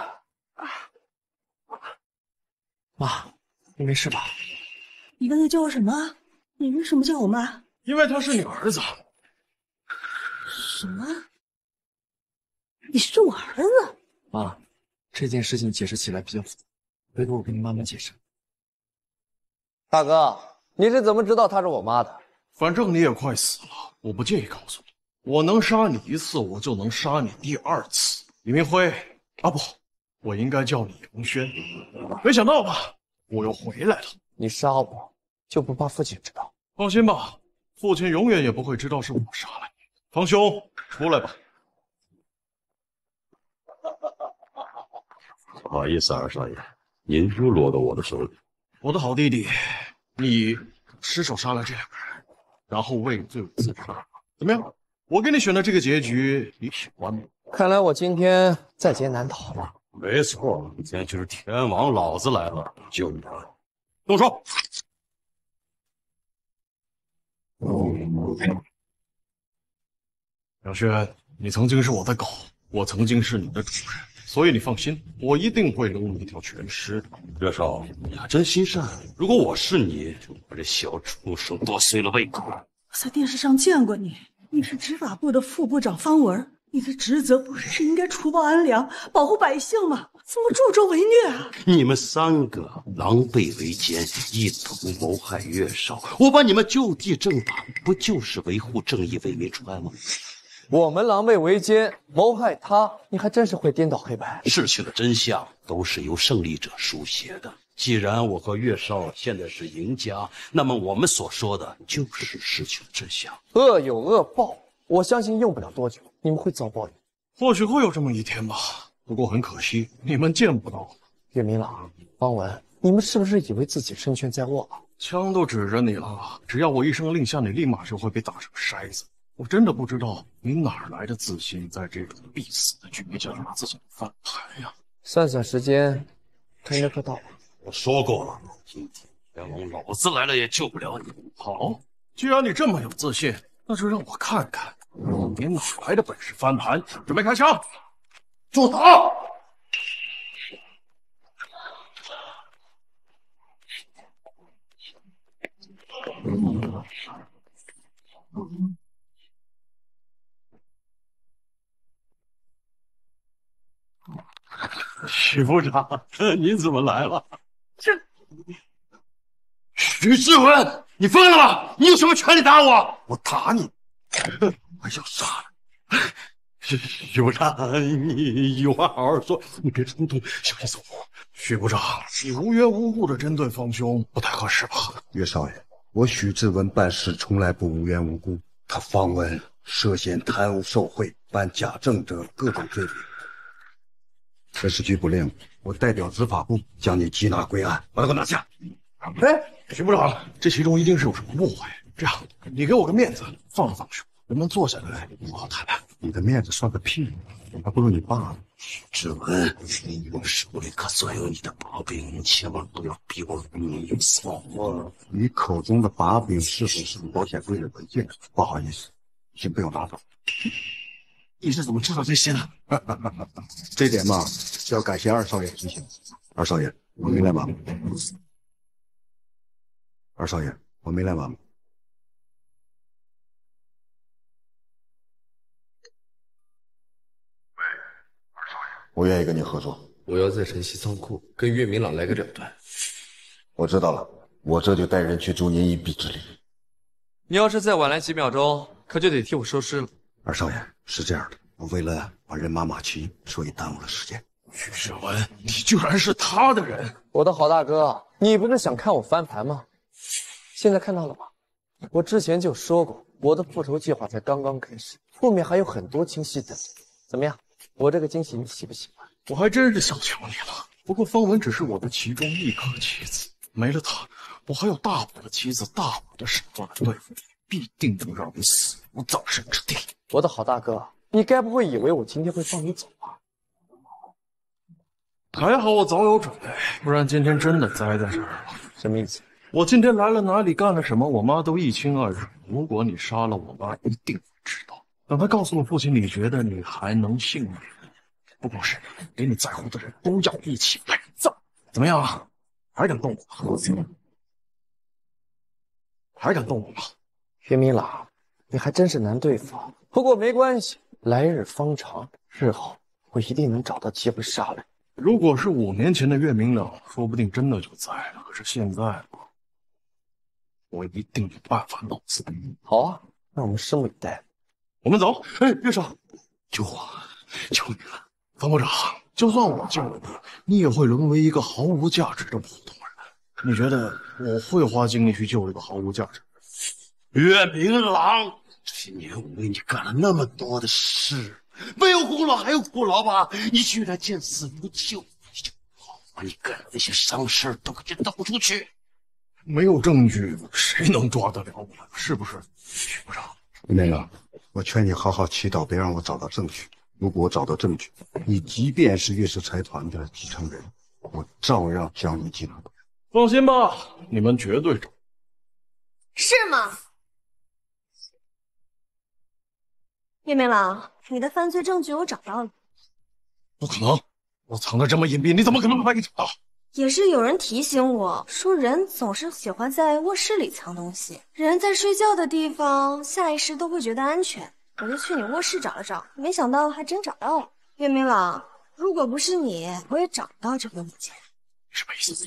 妈，你没事吧？ 你刚才叫我什么？你为什么叫我妈？ 因为他是你儿子。 什么？你是我儿子？ 妈，这件事情解释起来比较复杂，回头我跟你慢慢解释。 大哥，你是怎么知道她是我妈的？ 反正你也快死了，我不介意告诉你，我能杀你一次，我就能杀你第二次。李明辉，啊不，我应该叫你杨轩。没想到吧，我又回来了。 你杀我，就不怕父亲知道？ 放心吧，父亲永远也不会知道是我杀了你。方兄，出来吧。 不好意思，二少爷，您又落到我的手里。 我的好弟弟，你失手杀了这两个人，然后畏罪自杀，怎么样？我给你选的这个结局，你喜欢吗？ 看来我今天在劫难逃了。 没错，今天就是天王老子来了，救你了。动手！ 杨轩，你曾经是我的狗，我曾经是你的主人，所以你放心，我一定会留你一条全尸的。 岳少，你还真心善。如果我是你，就把这小畜生剁碎了喂狗。 我在电视上见过你，你是执法部的副部长方文， 你的职责不是应该除暴安良、保护百姓吗？怎么助纣为虐啊？ 你们3个狼狈为奸，意图谋害岳少，我把你们就地正法，不就是维护正义为民川吗？ 我们狼狈为奸，谋害他，你还真是会颠倒黑白。 事情的真相都是由胜利者书写的。既然我和岳少现在是赢家，那么我们所说的就是事情的真相。 恶有恶报，我相信用不了多久，你们会遭报应。 或许会有这么一天吧，不过很可惜，你们见不到。 岳明朗、方文，你们是不是以为自己胜券在握了？ 枪都指着你了，只要我一声令下，你立马就会被打成筛子。我真的不知道你哪来的自信，在这种必死的局面下拿自己的翻盘呀！ 算算时间，他应该快到了。 我说过了，今天天王老子来了也救不了你。 好，既然你这么有自信，那就让我看看你哪来的本事翻盘。准备开枪，就打！ 许部长，您怎么来了？ 许志文，你疯了吗？你有什么权利打我？我打你，还想杀人？ 许部长，你有话好好说，你别冲动，小心走火。 许部长，你无缘无故的针对方兄，不太合适吧？ 岳少爷，我许志文办事从来不无缘无故。他方文涉嫌贪污受贿、办假证等各种罪名。这是拘捕令，我代表执法部将你缉拿归案，把他给我拿下。 哎，许部长，这其中一定是有什么误会。这样，你给我个面子，放了方兄，咱们坐下来好好谈谈。 你的面子算个屁，还不如你爸呢。 志文，我手里可算有你的把柄，你千万不要逼我你扫我。 你口中的把柄是否是保险柜的文件？不好意思，先不用拿走。 你是怎么知道这些的？ 这点嘛，要感谢二少爷提醒。二少爷，我没来晚。二少爷，我没来晚。我愿意跟你合作。 我要在晨曦仓库跟岳明朗来个了断。 我知道了，我这就带人去助您一臂之力。 你要是再晚来几秒钟，可就得替我收尸了。 二少爷，是这样的，我为了把人马马齐，所以耽误了时间。 许志文，你居然是他的人！ 我的好大哥，你不是想看我翻盘吗？现在看到了吧？我之前就说过，我的复仇计划才刚刚开始，后面还有很多惊喜等着。怎么样？我这个惊喜你喜不喜欢？ 我还真是想求你了。不过方文只是我的其中一颗棋子，没了他，我还有大把的棋子、大把的手段来对付你，必定能让你死无葬身之地。 我的好大哥，你该不会以为我今天会放你走吧？ 还好我早有准备，不然今天真的栽在这儿了。 什么意思？ 我今天来了哪里，干了什么，我妈都一清二楚。如果你杀了我妈，一定会知道。等她告诉了父亲，你觉得你还能幸免？不过是连你在乎的人都要一起陪葬，怎么样？还敢动我？还敢动我吗？ 薛明朗，你还真是难对付。不过没关系，来日方长，日后我一定能找到机会杀了你。 如果是5年前的岳明朗，说不定真的就在了。可是现在，我一定有办法弄死你。 好啊，那我们拭目以待。 我们走。哎，岳少，救我！求你了，方部长。就算我救了你，你也会沦为一个毫无价值的普通人。你觉得我会花精力去救一个毫无价值的人？ 岳明朗，这些年我为你干了那么多的事。没有功劳还有苦劳吧？你居然见死不救，好把你干的那些伤事都给抖出去。 没有证据，谁能抓得了我？是不是，许部长？ 那个，我劝你好好祈祷，别让我找到证据。如果我找到证据，你即便是岳氏财团的继承人，我照样将你缉拿归案。 放心吧，你们绝对找。 是吗？岳明朗，你的犯罪证据我找到了。 不可能，我藏得这么隐蔽，你怎么可能把你找到？ 也是有人提醒我说，人总是喜欢在卧室里藏东西，人在睡觉的地方，下意识都会觉得安全。 我就去你卧室找了找，没想到还真找到了。岳明朗，如果不是你，我也找不到这份文件。 什么意思？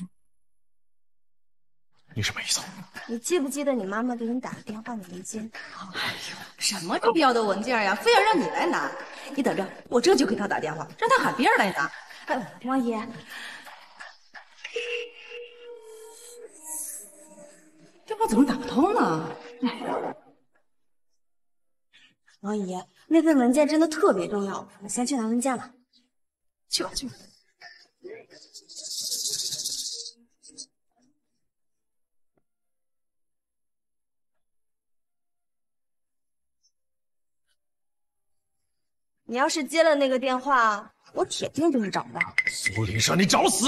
你什么意思？ 你记不记得你妈妈给你打的电话你没接？ 哎呦，什么不必要的文件呀，非要让你来拿。你等着，我这就给他打电话，让他喊别人来拿。 王姨， 电话怎么打不通呢？ 王姨，那份文件真的特别重要，我先去拿文件了。 去吧，去吧。 你要是接了那个电话，我铁定就是找不到。 苏林山，你找死！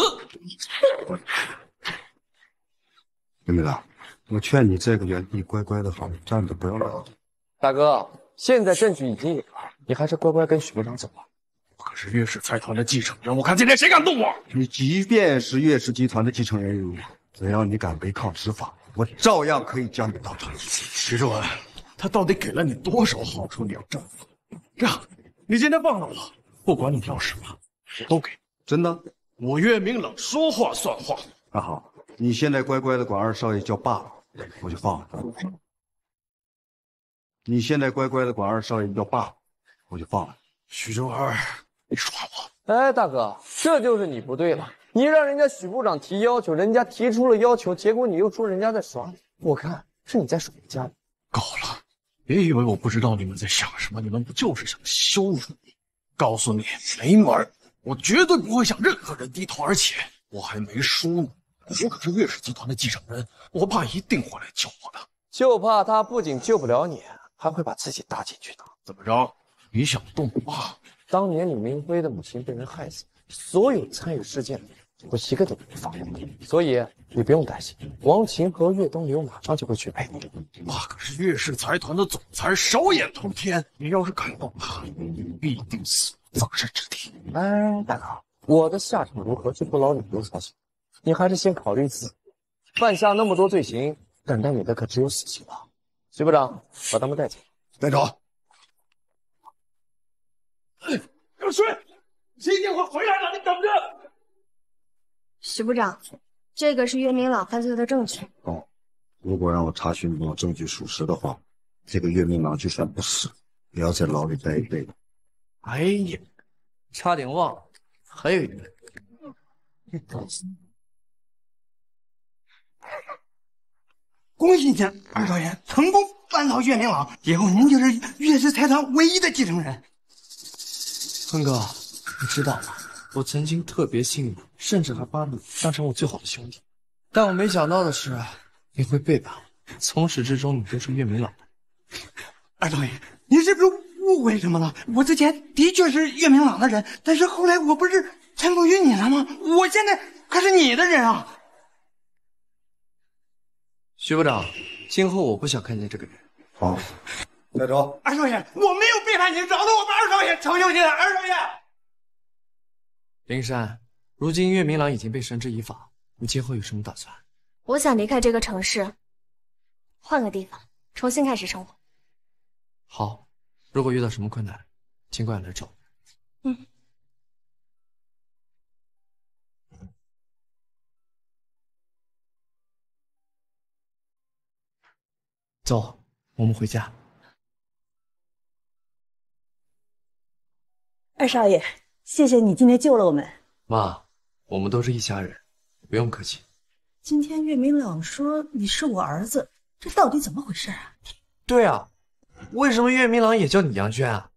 岳明朗，我劝你在个原地乖乖的好，站着不要乱动。 大哥，现在证据已经有了，你还是乖乖跟许部长走吧。 我可是岳氏财团的继承人，我看今天谁敢动我！ 你即便是岳氏集团的继承人，只要你敢违抗执法，我照样可以将你当场。 徐志文，他到底给了你多少好处？你要政府这样，你今天放了我，不管你要什么，我都给。 真的？ 我岳明朗说话算话。 那好，你现在乖乖的管二少爷叫爸，我就放了。你现在乖乖的管二少爷叫爸，我就放了。 徐周儿，你耍我！ 哎，大哥，这就是你不对了。你让人家许部长提要求，人家提出了要求，结果你又说人家在耍你，我看是你在耍人家。 够了，别以为我不知道你们在想什么，你们不就是想羞辱你？告诉你，没门儿！我绝对不会向任何人低头，而且我还没输呢。我可是岳氏集团的继承人，我爸一定会来救我的。 就怕他不仅救不了你，还会把自己搭进去的。 怎么着？你想动我？ 当年李明辉的母亲被人害死，所有参与事件的人，我一个都没放过。所以你不用担心，王琴和岳东流马上就会去陪你。 爸可是岳氏财团的总裁，手眼通天，你要是敢动他，你必定死无葬身之地。 哎，大哥，我的下场如何就不劳你多操心，你还是先考虑自己。犯下那么多罪行，等待你的可只有死刑了。徐部长，把他们带走。 带走。 有水，一定会回来的，你等着。 许部长，这个是岳明朗犯罪的证据。 哦，如果让我查询到证据属实的话，这个岳明朗就算不死，也要在牢里待一辈子。 哎呀，差点忘了，还有一个。 恭喜您，二少爷成功扳倒岳明朗，以后您就是岳氏财团唯一的继承人。 坤哥，你知道吗？我曾经特别信你，甚至还把你当成我最好的兄弟。但我没想到的是，你会背叛我。从始至终，你都是岳明朗的。 二少爷，你是不是误会什么了？我之前的确是岳明朗的人，但是后来我不是臣服于你了吗？我现在可是你的人啊！ 徐部长，今后我不想看见这个人。 好，带走。 二少爷，我没有背叛你，饶了我吧，二少爷，求求你了，二少爷。 灵山，如今岳明朗已经被绳之以法，你今后有什么打算？ 我想离开这个城市，换个地方，重新开始生活。 好，如果遇到什么困难，尽管来找我。 嗯。 走，我们回家。 二少爷，谢谢你今天救了我们。 妈，我们都是一家人，不用客气。 今天岳明朗说你是我儿子，这到底怎么回事啊？ 对啊，为什么岳明朗也叫你杨娟啊？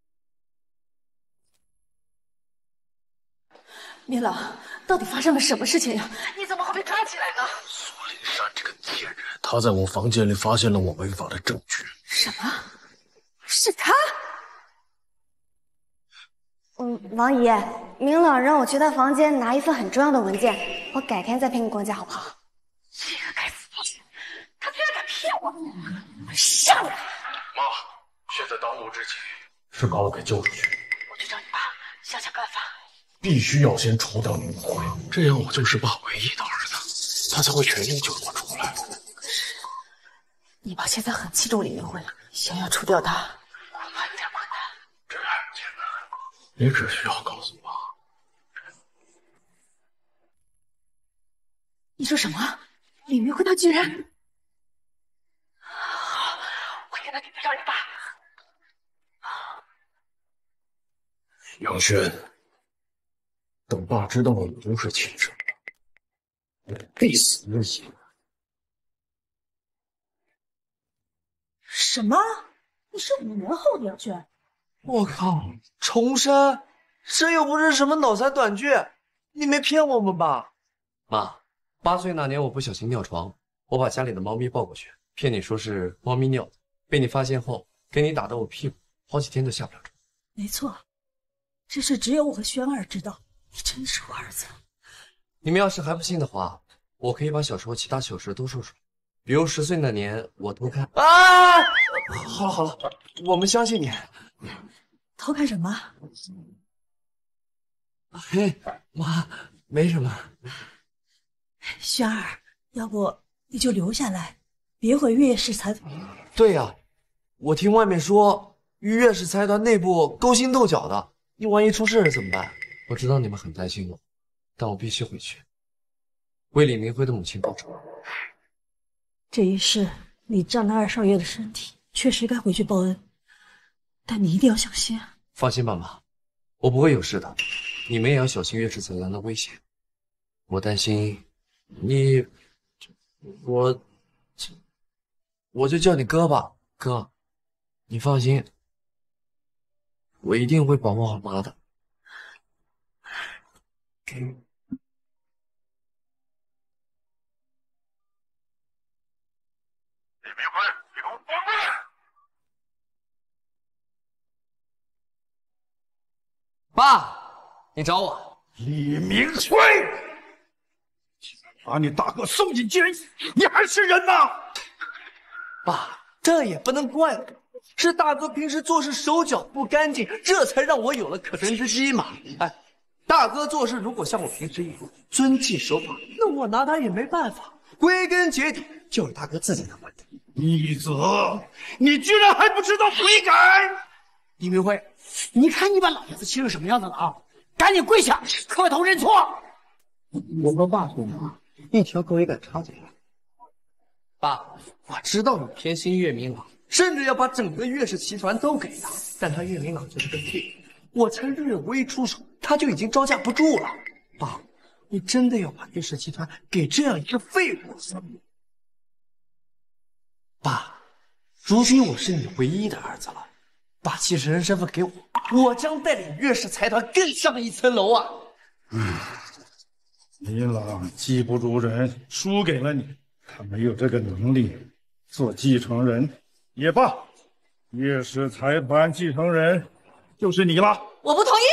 明朗，到底发生了什么事情呀？你怎么会被抓起来呢？ 苏林山这个贱人，他在我房间里发现了我违法的证据。 什么？是他？ 王姨，明朗让我去他房间拿一份很重要的文件，我改天再陪你逛街好不好？ 这个该死的，他居然敢骗我！上来！ 妈，现在当务之急是把我给救出去。 我去找你爸，想想办法。 必须要先除掉明辉，这样我就是爸唯一的儿子，他才会全力救我出来。 可是，你爸现在很器重李明辉，想要除掉他，恐怕你只需要告诉我， 你说什么？李明辉他居然……我现在就去找你爸。 杨轩，等爸知道你不是亲生的，我必死无疑。 什么？你是5年后的杨轩？ 我靠，重生，这又不是什么脑残短剧，你没骗我们吧？妈，8岁那年我不小心尿床，我把家里的猫咪抱过去，骗你说是猫咪尿的，被你发现后，给你打得我屁股好几天都下不了床。 没错，这事只有我和轩儿知道，你真是我儿子。 你们要是还不信的话，我可以把小时候其他糗事都说出来，比如10岁那年我偷看啊！好了好了，我们相信你。 偷看什么？ 嘿，妈，没什么。 轩儿，要不你就留下来，别回岳氏财团。 对呀，我听外面说岳氏财团内部勾心斗角的，你万一出事了怎么办？我知道你们很担心我，但我必须回去，为李明辉的母亲报仇。 这一世，你仗着2少爷的身体，确实该回去报恩，但你一定要小心。 放心吧，妈，我不会有事的。你们也要小心岳氏财团的危险。我担心你，我就叫你哥吧，哥，你放心，我一定会保护好妈的。爸，你找我？ 李明辉，把你大哥送进监狱，你还是人呐？ 爸，这也不能怪我，是大哥平时做事手脚不干净，这才让我有了可乘之机嘛。哎，大哥做事如果像我平时一样遵纪守法，那我拿他也没办法。归根结底就是大哥自己的问题。 逆子，你居然还不知道悔改！ 李明辉，你看你把老爷子气成什么样子了啊！赶紧跪下，磕头认错！ 我和爸说嘛，一条狗也敢插嘴。爸，我知道你偏心岳明朗，甚至要把整个岳氏集团都给他，但他岳明朗就是个废物，我才略微出手，他就已经招架不住了。爸，你真的要把岳氏集团给这样一个废物？爸，如今我是你唯一的儿子了，把继承人身份给我，我将带领岳氏财团更上一层楼啊！ 明朗技不如人，输给了你，他没有这个能力做继承人也罢，岳氏财团继承人就是你了。 我不同意。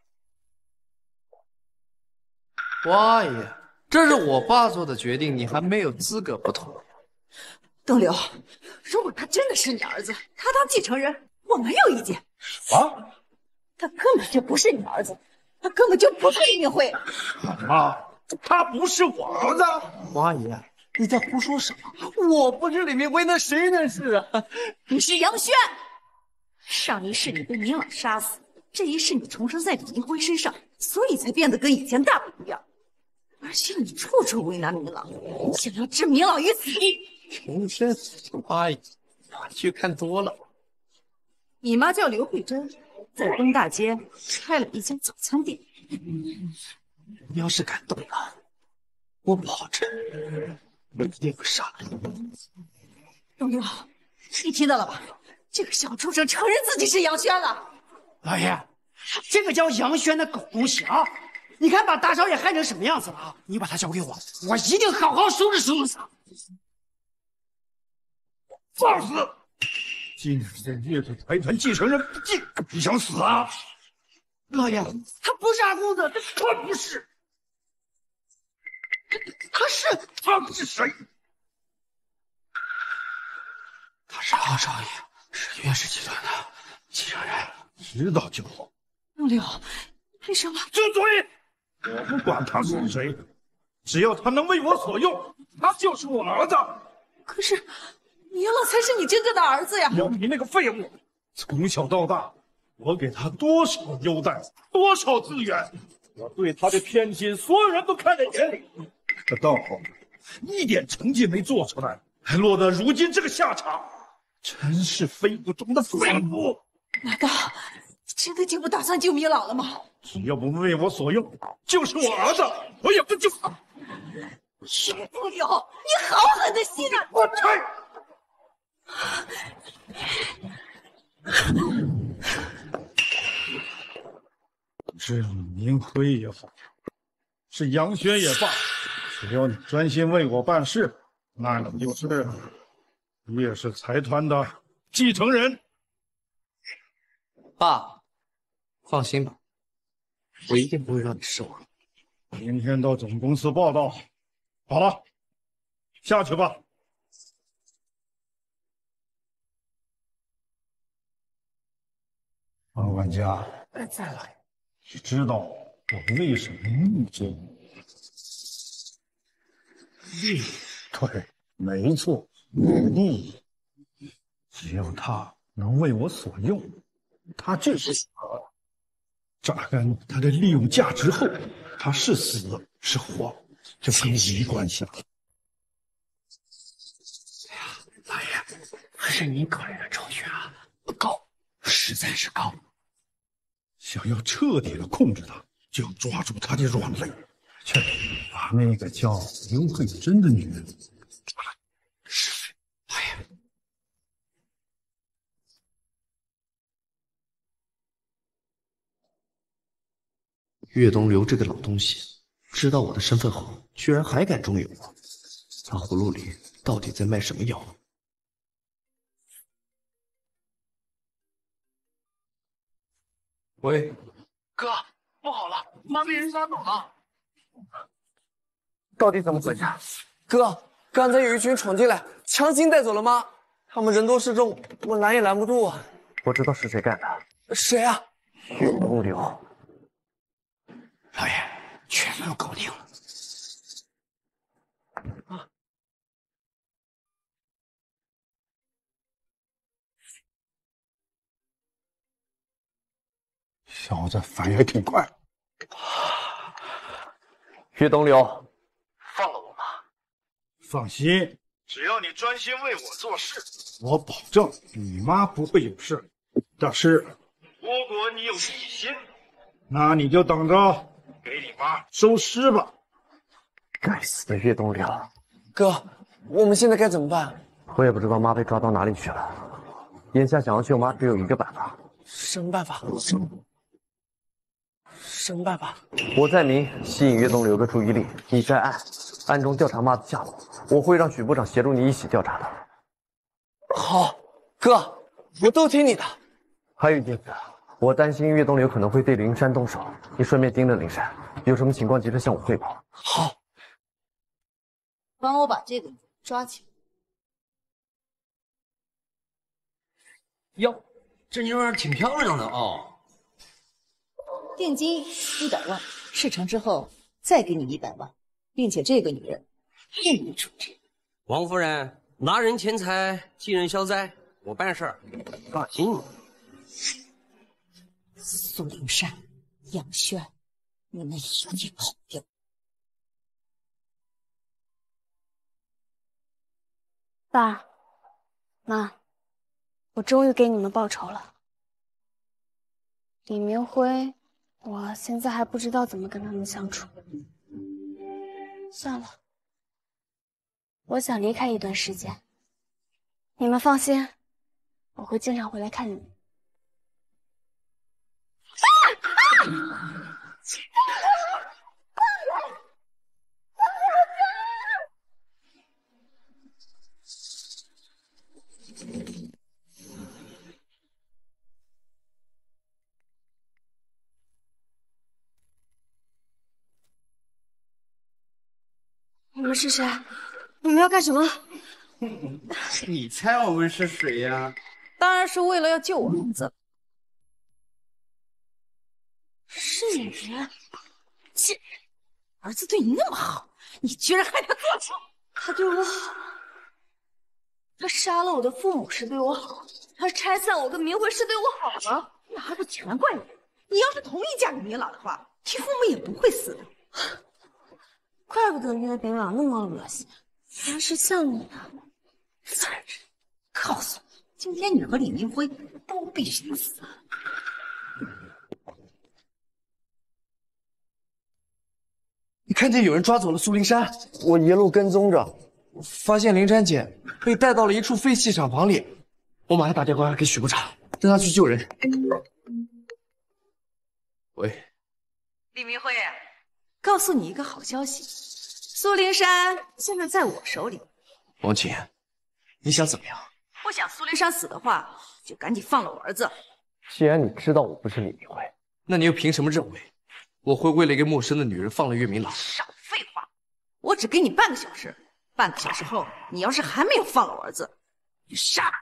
王阿姨，这是我爸做的决定，你还没有资格不同意。 东流，如果他真的是你儿子，他当继承人，我没有意见。 啊？ 他根本就不是你儿子，他根本就不是李明辉。 妈，他不是我儿子。 王阿姨，你在胡说什么？我不是李明辉，那谁能是啊？ 你是杨轩。上一世你被明朗杀死，这一世你重生在李明辉身上，所以才变得跟以前大不一样。而且你处处为难明朗，想要置明朗于死地。 重生，阿姨，玩剧看多了。 你妈叫刘慧珍，在东大街开了一家早餐店。 你要是敢动了，我保证我一定会杀了你。 东流，你听到了吧？这个小畜生承认自己是杨轩了。 老爷，这个叫杨轩的狗东西啊！你看把大少爷害成什么样子了啊！你把他交给我，我一定好好收拾收拾他。 放肆！今日岳氏财团继承人不进，你想死啊？ 老爷，他不是二公子， 他不是，他是谁？ 他是二少爷，是岳氏集团的继承人。 知道就好。 东流，为什么？ 住嘴！我不管他是谁，只要他能为我所用，他就是我儿子。 可是明朗才是你真正的儿子呀！ 要你那个废物，从小到大， 我给他多少优待，多少资源，我对他的偏心，所有人都看在眼里。可到后来，一点成绩没做出来，还落得如今这个下场，真是废物中的废物。 难道你真的就不打算救米老了吗？ 只要不为我所用，就是我儿子，我也不救他。 岳东流，你好狠的心啊！ 我拆！是明辉也好，是杨轩也罢，只要你专心为我办事，那你就是叶氏财团的继承人。 爸，放心吧，我一定不会让你失望。 明天到总公司报道。好了，下去吧。王管家， 再来。 你知道我为什么遇见你？对，没错，利益。只要他能为我所用，他就是死。榨干他的利用价值后，他是死是活，就跟我没关系了。 哎呀，老爷，还是您考虑的周全啊，高，实在是高。 想要彻底的控制他，就要抓住他的软肋，去把那个叫刘慧珍的女人抓来。是，哎呀。 岳东流这个老东西，知道我的身份后，居然还敢中有我。他葫芦里到底在卖什么药？喂， 哥，不好了，妈被人抓走了。 到底怎么回事？哥，刚才有一群闯进来，强行带走了妈。他们人多势众，我拦也拦不住啊。我知道是谁干的。谁啊？岳东流。 老爷，全部搞定了。 小子反应挺快。 岳东流，放了我吧。 放心，只要你专心为我做事，我保证你妈不会有事。但是，如果你有异心，那你就等着给你妈收尸吧。 该死的岳东流！哥，我们现在该怎么办？我也不知道妈被抓到哪里去了。眼下想要救妈，只有一个办法。什么办法？什么办法？我在明吸引岳东流的注意力，你在暗暗中调查妈的下落。我会让许部长协助你一起调查的。好，哥，我都听你的。还有一件事，我担心岳东流可能会对灵山动手，你顺便盯着灵山，有什么情况及时向我汇报。好。 帮我把这个抓起来。 哟，这妞儿挺漂亮的哦。 定金100万，事成之后再给你100万，并且这个女人一无处置。 王夫人，拿人钱财，替人消灾，我办事儿放心。 苏灵山、杨轩，你们一起跑掉！ 爸妈，我终于给你们报仇了。李明辉，我现在还不知道怎么跟他们相处。算了，我想离开一段时间。你们放心，我会经常回来看你们。你们是谁？你们要干什么？ 你猜我们是谁呀？ 当然是为了要救我儿子。 是你？这儿子对你那么好，你居然害他做出？ 他对我好，他杀了我的父母是对我好，他拆散我跟明辉是对我好吗？ 那还不全怪你？你要是同意嫁给明朗的话，你父母也不会死的。 怪不得月明朗那么恶心，原来是像你啊！ 烦人！告诉你，今天你和李明辉都必须死。 你看见有人抓走了苏灵山？ 我一路跟踪着， 发现灵山姐被带到了一处废弃厂房里。我马上打电话给许部长，让他去救人。喂， 李明辉，告诉你一个好消息，苏灵山现在在我手里。 王琴，你想怎么样？ 不想苏灵山死的话，就赶紧放了我儿子。 既然你知道我不是李明辉， 那你又凭什么认为我会为了一个陌生的女人放了岳明朗？ 少废话！我只给你半个小时，半个小时后，你要是还没有放了我儿子，你杀！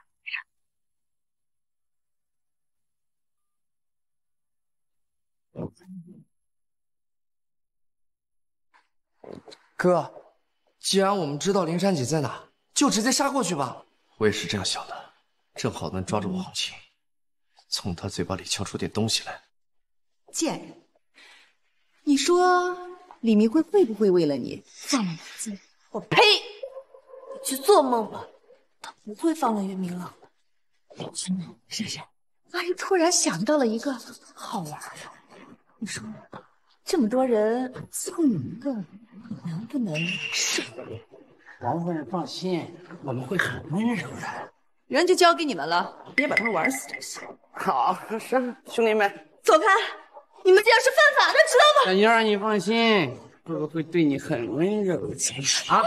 哥，既然我们知道灵山姐在哪，就直接杀过去吧。我也是这样想的，正好能抓住王琴，从她嘴巴里撬出点东西来。 贱人，你说李明辉会不会为了你放了儿子？ 我呸！你去做梦吧，他不会放了岳明朗的。 珊珊，阿姨突然想到了一个好玩的，你说这么多人送你一个，你能不能受得了？ 王夫人放心，我们会很温柔的。 人就交给你们了，别把他们玩死就行。 好，是兄弟们， 走开！你们这样是犯法的，知道吗？ 小妞儿，你放心，哥哥会对你很温柔的。啊！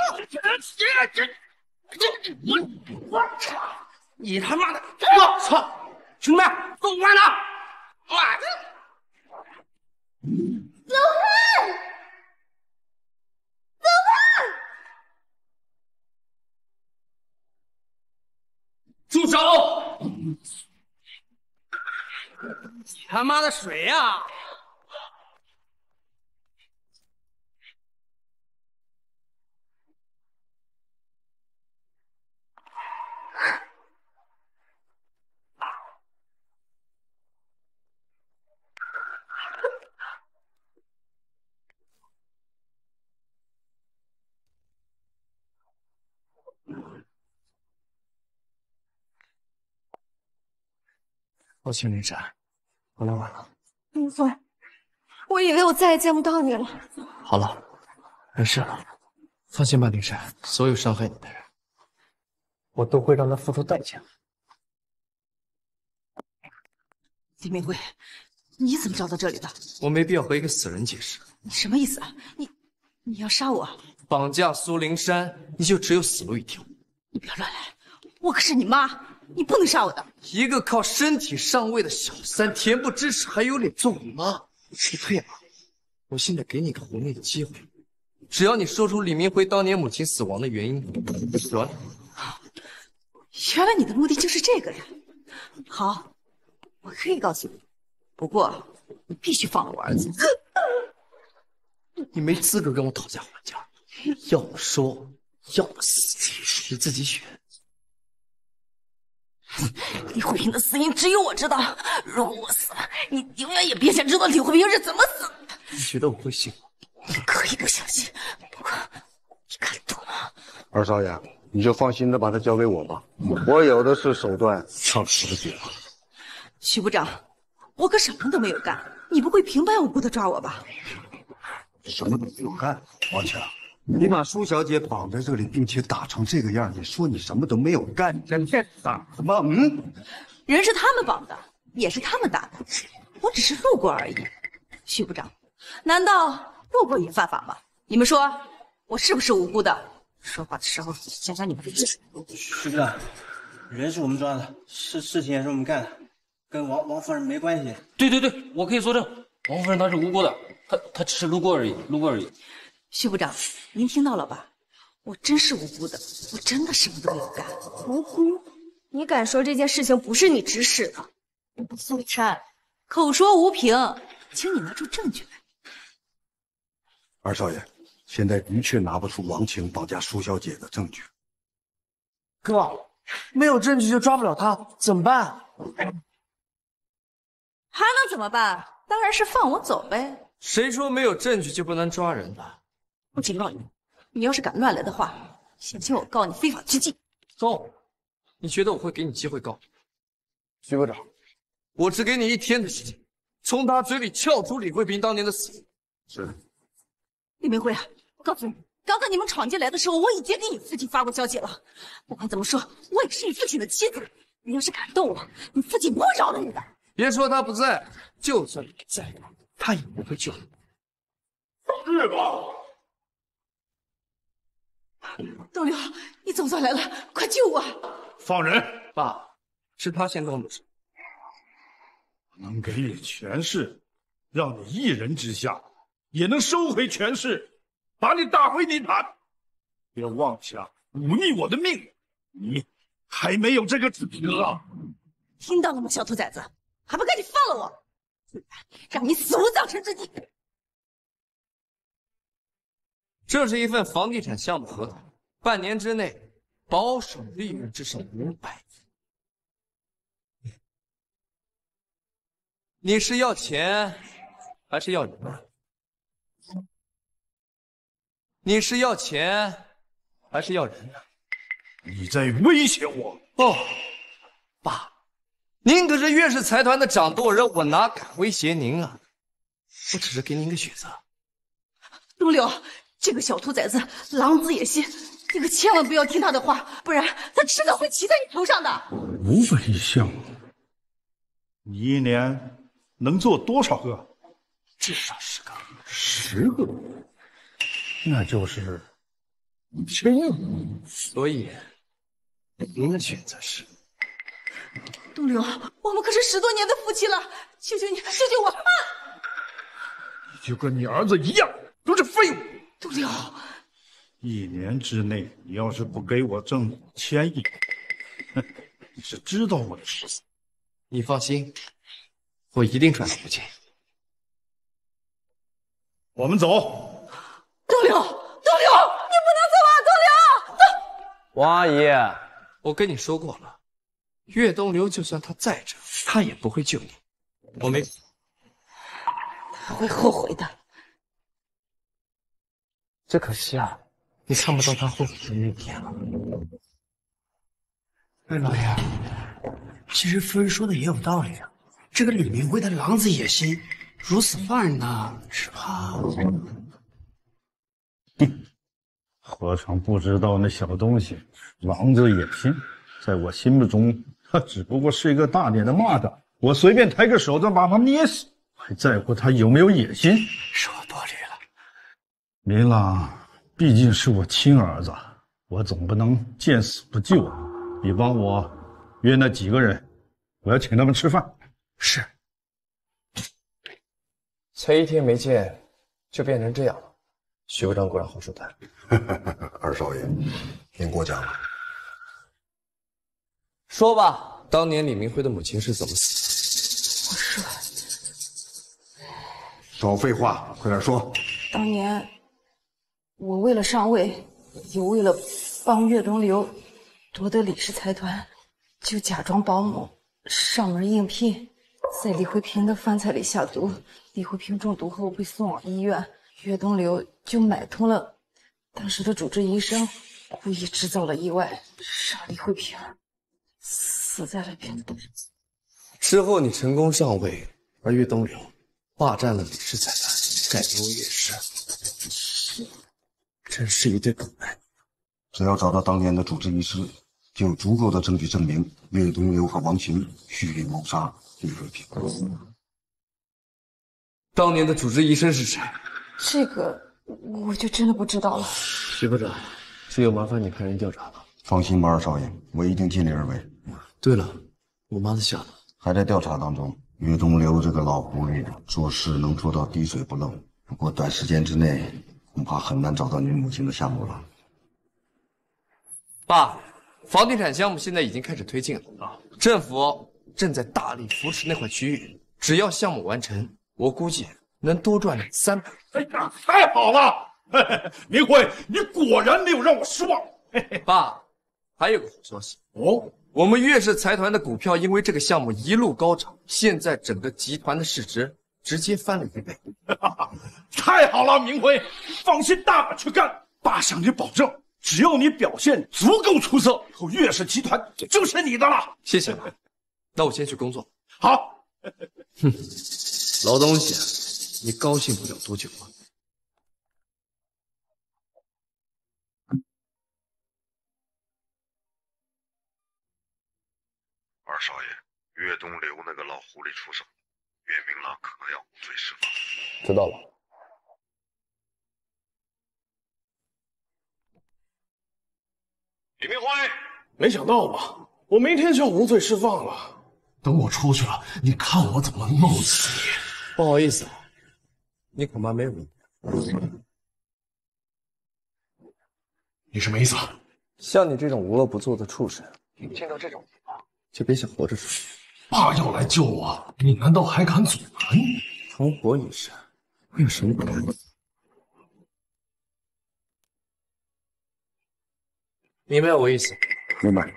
你他妈的！我操！兄弟们，都完了！妈的！ 走开！走开！ 住手！你他妈的谁呀？ 抱歉，灵山，我来晚了。 明辉，我以为我再也见不到你了。 好了，没事了，放心吧，灵山，所有伤害你的人，我都会让他付出代价。 李明辉，你怎么找到这里的？ 我没必要和一个死人解释。 你什么意思啊？你要杀我？ 绑架苏灵山，你就只有死路一条。 你不要乱来，我可是你妈，你不能杀我的。 一个靠身体上位的小三，恬不知耻，还有脸做我妈？你配吗？我现在给你个活命的机会，只要你说出李明辉当年母亲死亡的原因，死完。 原来你的目的就是这个呀！好，我可以告诉你，不过你必须放了我儿子。 你没资格跟我讨价还价，要么说，要么死，你自己选。 李慧萍的死因只有我知道，如果我死了，你永远也别想知道李慧萍是怎么死的。 你觉得我会信吗？ 你可以不相信，不过你敢赌吗？ 二少爷，你就放心的把他交给我吧，我有的是手段唱实的绝。 许部长，我可什么都没有干，你不会平白无故的抓我吧？ 什么都没有干，王强，你把苏小姐绑在这里，并且打成这个样，你说你什么都没有干，你这打什么？ 人是他们绑的，也是他们打的，我只是路过而已。许部长，难道路过也犯法吗？你们说我是不是无辜的？说话的时候想想你们的自己。 许部长，人是我们抓的，事情也是我们干的，跟王夫人没关系。 对，我可以作证，王夫人她是无辜的，她只是路过而已。 许部长，您听到了吧？我真是无辜的，我真的什么都没有干。 无辜？你敢说这件事情不是你指使的？ 苏珊，口说无凭，请你拿出证据来。 二少爷，现在的确拿不出王晴绑架苏小姐的证据。 哥，没有证据就抓不了他，怎么办？ 还能怎么办？当然是放我走呗。 谁说没有证据就不能抓人的？ 我警告你，你要是敢乱来的话，小心我告你非法拘禁。 告？你觉得我会给你机会告？徐部长，我只给你1天的时间，从他嘴里撬出李慧萍当年的死因。 是。 李明辉啊，我告诉你，刚才你们闯进来的时候，我已经给你父亲发过消息了。不管怎么说，我也是你父亲的妻子。你要是敢动我，你父亲不会饶了你的。 别说他不在，就算你在，他也不会救你。 是吧？ 东流，你总算来了，快救我！ 放人！ 爸，是他先动的手。 能给你权势，让你一人之下，也能收回权势，把你打回泥潭。别妄想忤逆我的命令，你还没有这个资格。 听到了吗，小兔崽子？还不赶紧放了我！不然让你死无葬身之地！ 这是一份房地产项目合同，半年之内保守利润至少500亿。你是要钱还是要人？你是要钱还是要人呢？ 你在威胁我？ 哦，爸，您可是岳氏财团的掌舵人，我哪敢威胁您啊？我只是给您一个选择。 东流，这个小兔崽子狼子野心，你可千万不要听他的话，不然他迟早会骑在你头上的。 500亿项目，你一年能做多少个？ 至少10个。 10个，那就是1000亿。 所以，您的选择是？ 东流，我们可是10多年的夫妻了，求求你，救救我！啊！ 你就跟你儿子一样，都是废物。 东流 ，1年之内，你要是不给我挣1000亿，你是知道我的事情。 你放心，我一定赚到5000亿。 我们走。 东流，东流，你不能走啊，东流！ 王阿姨，我跟你说过了，岳东流就算他在这，他也不会救你。我没， 他会后悔的。 只可惜啊，你看不到他后悔的那天了。 哎，老爷，其实夫人说的也有道理啊。这个李明辉的狼子野心，如此放任他，只怕…… 何尝不知道那小东西狼子野心，在我心目中，他只不过是一个大点的蚂蚱，我随便抬个手就把他捏死，还在乎他有没有野心？ 说多虑了。 林朗毕竟是我亲儿子，我总不能见死不救。你帮我约那几个人，我要请他们吃饭。 是。 才1天没见，就变成这样了。徐部长果然好手段。 二少爷，您过奖了。 说吧，当年李明辉的母亲是怎么死的？ 我说， 少废话，快点说。 当年我为了上位，又为了帮岳东流夺得李氏财团，就假装保姆上门应聘，在李慧萍的饭菜里下毒，李慧萍中毒后被送往医院，岳东流就买通了当时的主治医生，故意制造了意外，让李慧萍死在了病床。 之后你成功上位，而岳东流霸占了李氏财团，改名为岳氏，真是一对狗男女。 只要找到当年的主治医师，就有足够的证据证明岳东流和王琴蓄意谋杀李慧萍。 当年的主治医生是谁？ 这个我就真的不知道了。 徐部长，这就麻烦你派人调查了。 放心吧，二少爷，我一定尽力而为。 对了，我妈的下落还在调查当中。岳东流这个老狐狸做事能做到滴水不漏，不过短时间之内恐怕很难找到你母亲的下落了。 爸，房地产项目现在已经开始推进了，政府正在大力扶持那块区域，只要项目完成，我估计能多赚300亿。 哎呀，太好了！明辉，你果然没有让我失望。 爸，还有个好消息哦， 我们岳氏财团的股票因为这个项目一路高涨，现在整个集团的市值直接翻了1倍。 太好了，明辉，放心大胆去干，爸向你保证，只要你表现足够出色，以后岳氏集团就是你的了。 谢谢了，那我先去工作。 好。 哼，老东西，你高兴不了多久啊？ 二少爷，岳东流那个老狐狸出手，岳明朗可能要无罪释放。 知道了。 李明辉，没想到吧？我明天就要无罪释放了。等我出去了，你看我怎么弄死你！ 不好意思，你恐怕没有明天。 你什么意思？ 像你这种无恶不作的畜生， 听到这种地方就别想活着出去。 爸要来救我，你难道还敢阻拦？ 存活一生，为什么不敢？明白我意思？ 明白。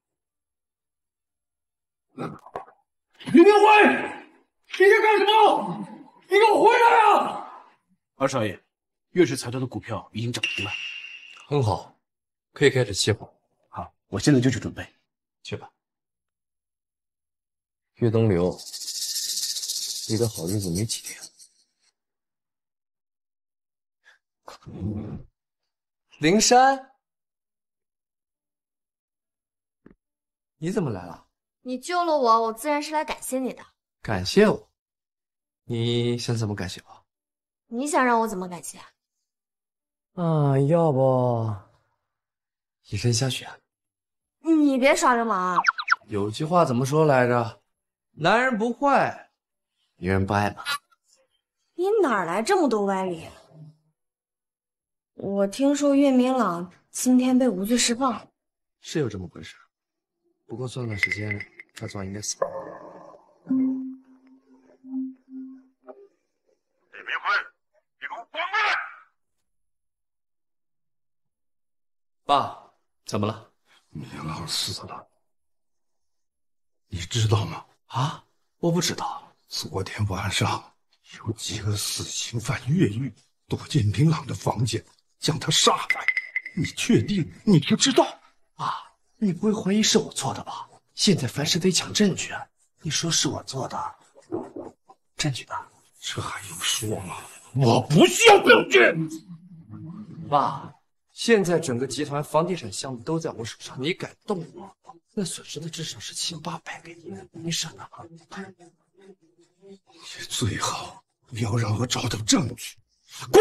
李明辉，你在干什么？你给我回来啊！ 二少爷，岳氏财团的股票已经涨停了。 很好，可以开始期货。 好，我现在就去准备。 去吧。岳东流，你的好日子没几天。灵山，你怎么来了？ 你救了我，我自然是来感谢你的。 感谢我？你想怎么感谢我？ 你想让我怎么感谢？ 要不以身相许。 你别耍流氓啊！ 有句话怎么说来着？男人不坏，女人不爱嘛。 你哪来这么多歪理？我听说岳明朗今天被无罪释放， 是有这么回事。不过算段时间，他早应该死了。 李明辉，你给我滚过来！ 爸，怎么了？ 明朗死了，你知道吗？ 啊，我不知道。 昨天晚上有几个死刑犯越狱，躲进明朗的房间，将他杀害。你确定你不知道？ 爸，你不会怀疑是我做的吧？现在凡事得讲证据。你说是我做的，证据呢？ 这还用说吗？我不需要证据。 爸，现在整个集团房地产项目都在我手上，你敢动我，那损失的至少是700-800个亿，你舍得吗？ 你最好不要让我找到证据，滚！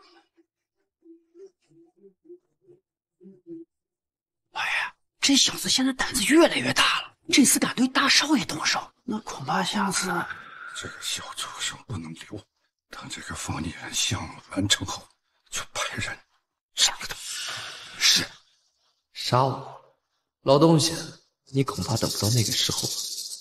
哎呀，这小子现在胆子越来越大了，这次敢对大少爷动手，那恐怕下次…… 这个小畜生不能留，等这个房地产项目完成后，就派人杀了他。 是，杀我，老东西，你恐怕等不到那个时候了。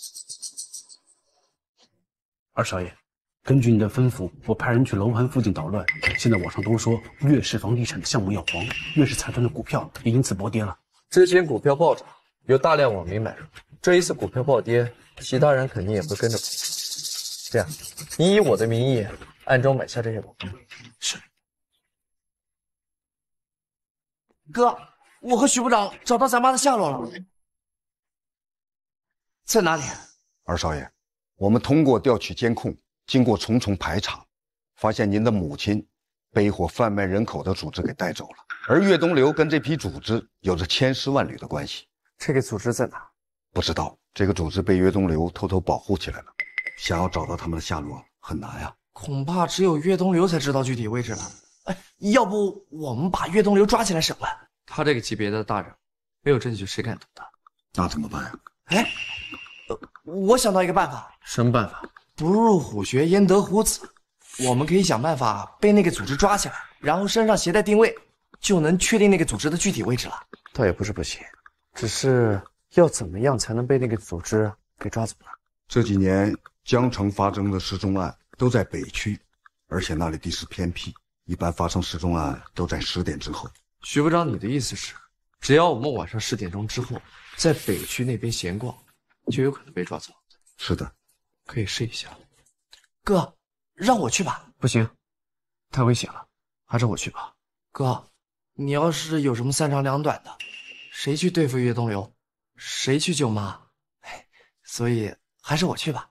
二少爷，根据你的吩咐，我派人去楼盘附近捣乱。现在网上都说岳氏房地产的项目要黄，岳氏财团的股票也因此暴跌了。 之前股票暴涨，有大量网民买入，这一次股票暴跌，其他人肯定也会跟着跑。这样，你以我的名义暗中买下这些股票。 是。 哥，我和许部长找到咱妈的下落了，在哪里？ 二少爷，我们通过调取监控，经过重重排查，发现您的母亲被一伙贩卖人口的组织给带走了，而岳东流跟这批组织有着千丝万缕的关系。 这个组织在哪？ 不知道，这个组织被岳东流偷偷保护起来了，想要找到他们的下落很难呀。 恐怕只有岳东流才知道具体位置了。哎，要不我们把岳东流抓起来审问？他这个级别的大人，没有证据谁敢动他？ 那怎么办呀？ 哎，我想到一个办法。 什么办法？ 不入虎穴，焉得虎子。我们可以想办法被那个组织抓起来，然后身上携带定位，就能确定那个组织的具体位置了。 倒也不是不行，只是要怎么样才能被那个组织给抓走呢？ 这几年江城发生的失踪案都在北区，而且那里地势偏僻，一般发生失踪案都在10点之后。 许部长，你的意思是，只要我们晚上10点钟之后在北区那边闲逛，就有可能被抓走。 是的， 可以试一下。 哥，让我去吧。 不行，太危险了，还是我去吧。哥，你要是有什么三长两短的，谁去对付岳东流，谁去救妈？所以还是我去吧。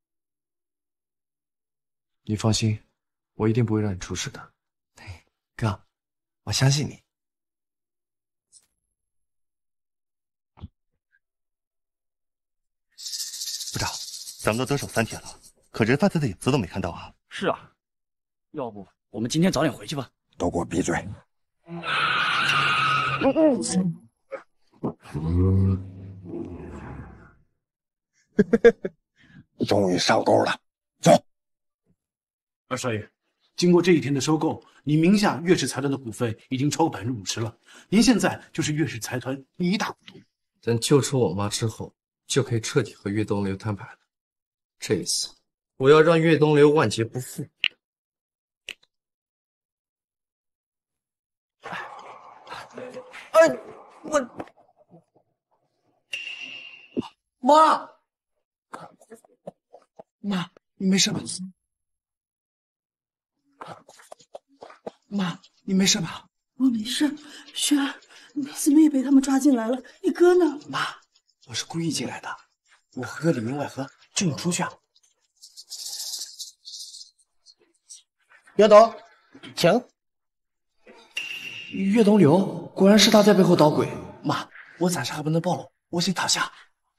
你放心，我一定不会让你出事的。哥，我相信你。 部长，咱们都得手3天了，可人贩子的影子都没看到啊。 是啊，要不我们今天早点回去吧。 都给我闭嘴！终于上钩了，走。 二少爷，经过这一天的收购，你名下岳氏财团的股份已经超过50%了。您现在就是岳氏财团第1大股东。 等救出我妈之后，就可以彻底和岳东流摊牌了。这一次，我要让岳东流万劫不复。 我妈，你没事吧？妈，你没事吧？ 我没事。轩儿，你怎么也被他们抓进来了？你哥呢？ 妈，我是故意进来的，我和哥里应外合，救你出去啊！ 岳董，请。 岳东流果然是他在背后捣鬼。妈，我暂时还不能暴露，我先躺下。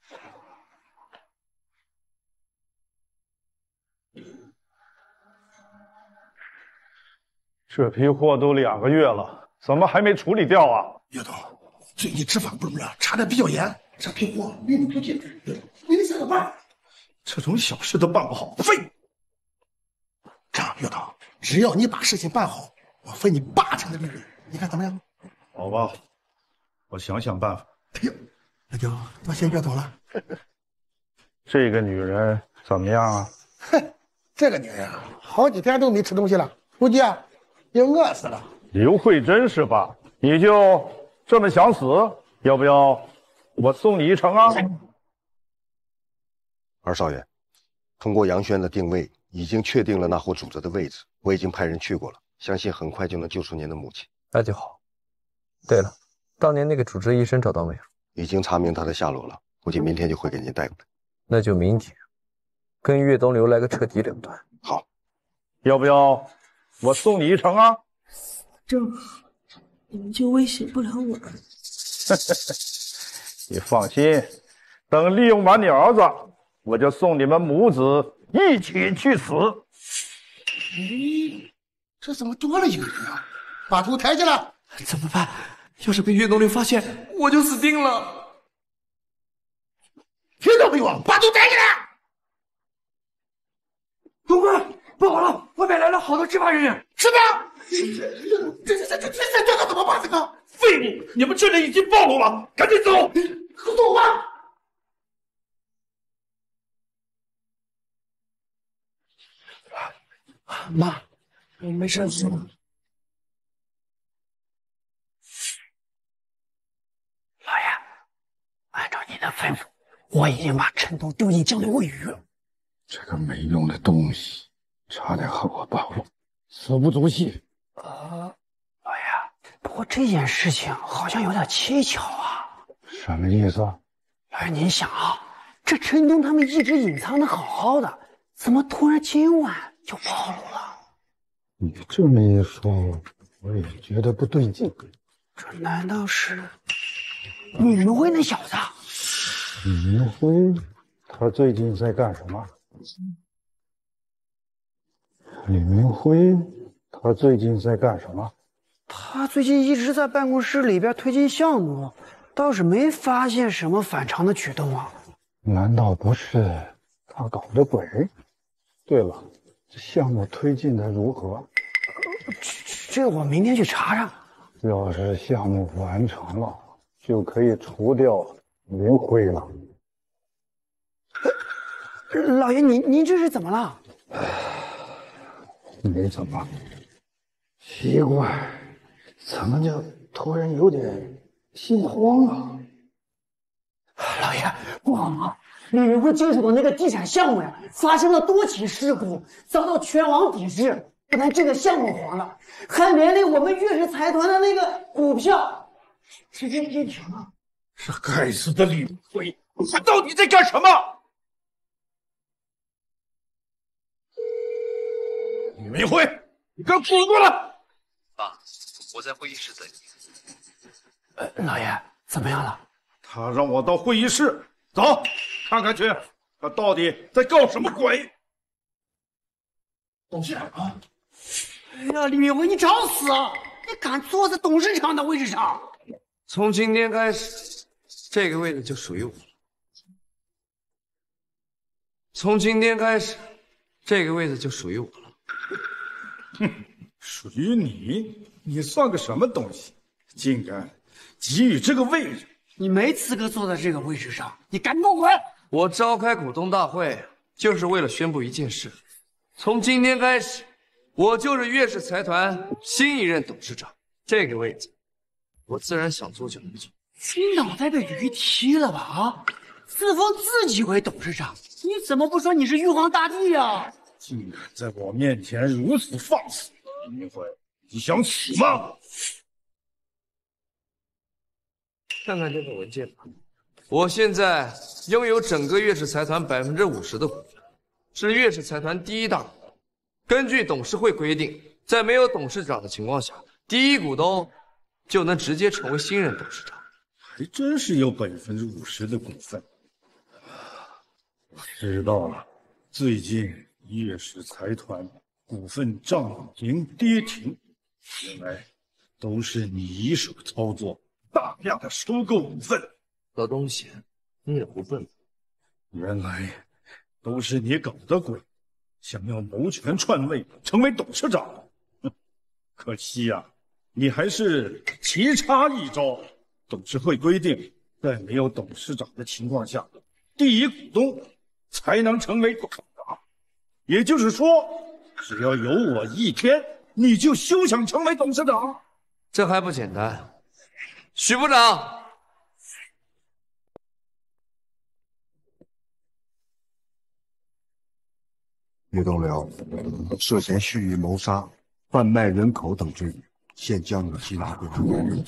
这批货都2个月了，怎么还没处理掉啊？ 岳董，最近执法部门查得比较严，这批货运不出去，你得想想办法。 这种小事都办不好，废物！ 这样，岳董，只要你把事情办好，我分你80%的利润，你看怎么样？ 好吧，我想想办法。 哎呦，那就多谢岳董了。 这个女人怎么样啊？ 哼，这个女人好几天都没吃东西了，估计也饿死了。 刘慧珍是吧？你就这么想死？要不要我送你一程啊？ 二少爷，通过杨轩的定位，已经确定了那户主子的位置，我已经派人去过了，相信很快就能救出您的母亲。 那就好。对了，当年那个主治医生找到没有？ 已经查明他的下落了，估计明天就会给您带过来。 那就明天跟岳东流来个彻底了断。 好， 要不要我送你一程啊？ 正好，你们就威胁不了我了。 你放心，等利用完你儿子，我就送你们母子一起去死。 咦，这怎么多了一个人啊？把头抬起来！ 怎么办？要是被岳东流发现，我就死定了。 听到没有？把头抬起来！ 东哥，不好了，外面来了好多执法人员。 什么？这可怎么办？这个废物！你们这里已经暴露了，赶紧走！ 走吧。 妈，我没事。老爷，按照你的吩咐，我已经把陈东丢进江流喂鱼了。 这个没用的东西，差点和我报复，死不足惜。 老爷，不过这件事情好像有点蹊跷啊。 什么意思？ 老爷，您想啊，这陈东他们一直隐藏的好好的，怎么突然今晚就暴露了？ 你这么一说，我也觉得不对劲。 这难道是李明辉那小子？ 李明辉，他最近在干什么？李明辉，他最近在干什么？ 他最近一直在办公室里边推进项目，倒是没发现什么反常的举动啊。 难道不是他搞的鬼？对了，这项目推进的如何？ 这我明天去查查。 要是项目完成了，就可以除掉明辉了。 老爷，您这是怎么了？ 没怎么，奇怪，怎么就突然有点心慌了？ 不好吗？李云辉接手的那个地产项目呀，发生了多起事故，遭到全网抵制。不但这个项目黄了，还连累我们岳氏财团的那个股票直接跌停了。 这该死的李云辉，他到底在干什么？李云辉，你给我滚过来！ 爸，我在会议室等你。 老爷，怎么样了？ 他让我到会议室，走，看看去，他到底在搞什么鬼？ 董事长啊！哎呀，李云辉，你找死啊！你敢坐在董事长的位置上？ 从今天开始，这个位置就属于我了。从今天开始，这个位置就属于我了。 哼，属于你？你算个什么东西？竟敢给予这个位置？ 你没资格坐在这个位置上，你赶紧给我滚！ 我召开股东大会，就是为了宣布一件事：从今天开始，我就是岳氏财团新一任董事长。这个位置，我自然想坐就能坐。 你脑袋被驴踢了吧？啊！自封自己为董事长，你怎么不说你是玉皇大帝呀？ 竟敢在我面前如此放肆！李云辉，你想死吗？ 看看这份文件吧，我现在拥有整个岳氏财团50%的股份，是岳氏财团第一大股东。根据董事会规定，在没有董事长的情况下，第一股东就能直接成为新任董事长。 还真是有50%的股份。我知道了，最近岳氏财团股份涨停跌停，原来都是你一手操作，大量的收购股份。 老东西，你也不笨。 原来都是你搞的鬼，想要谋权篡位，成为董事长。哼，可惜呀，你还是棋差一招。董事会规定，在没有董事长的情况下，第一股东才能成为董事长。也就是说，只要有我一天，你就休想成为董事长。 这还不简单，许部长。 岳东辽涉嫌蓄意谋杀、贩卖人口等罪名，现将你缉拿归案。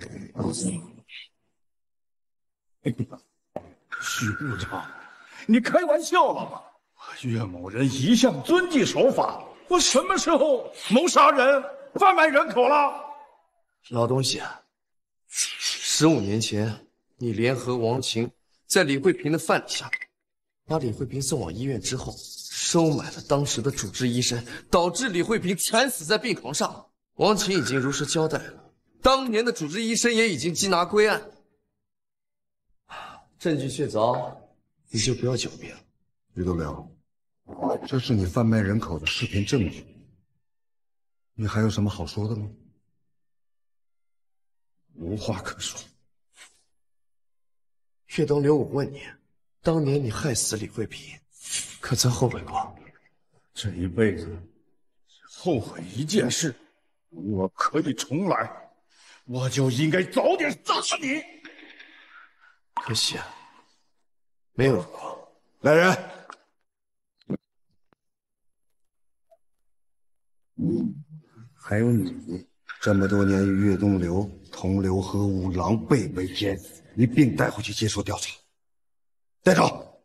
许部长，你开玩笑了吧？岳某人一向遵纪守法，我什么时候谋杀人、贩卖人口了？ 老东西，15年前，你联合王琴在李慧萍的饭底下，把李慧萍送往医院之后，收买了当时的主治医生，导致李慧萍惨死在病床上。王琴已经如实交代了，当年的主治医生也已经缉拿归案。证据确凿，你就不要狡辩了。 岳东辽，这是你贩卖人口的视频证据，你还有什么好说的吗？ 无话可说。 岳东流，我问你，当年你害死李慧萍，可曾后悔过？ 这一辈子只后悔一件事，如果可以重来，我就应该早点杀死你。 可惜啊，没有如果。 来人！还有你，这么多年与岳东流同流合污，狼狈为奸，一并带回去接受调查。带走。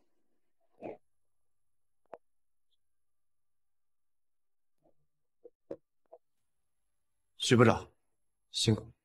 许部长，辛苦。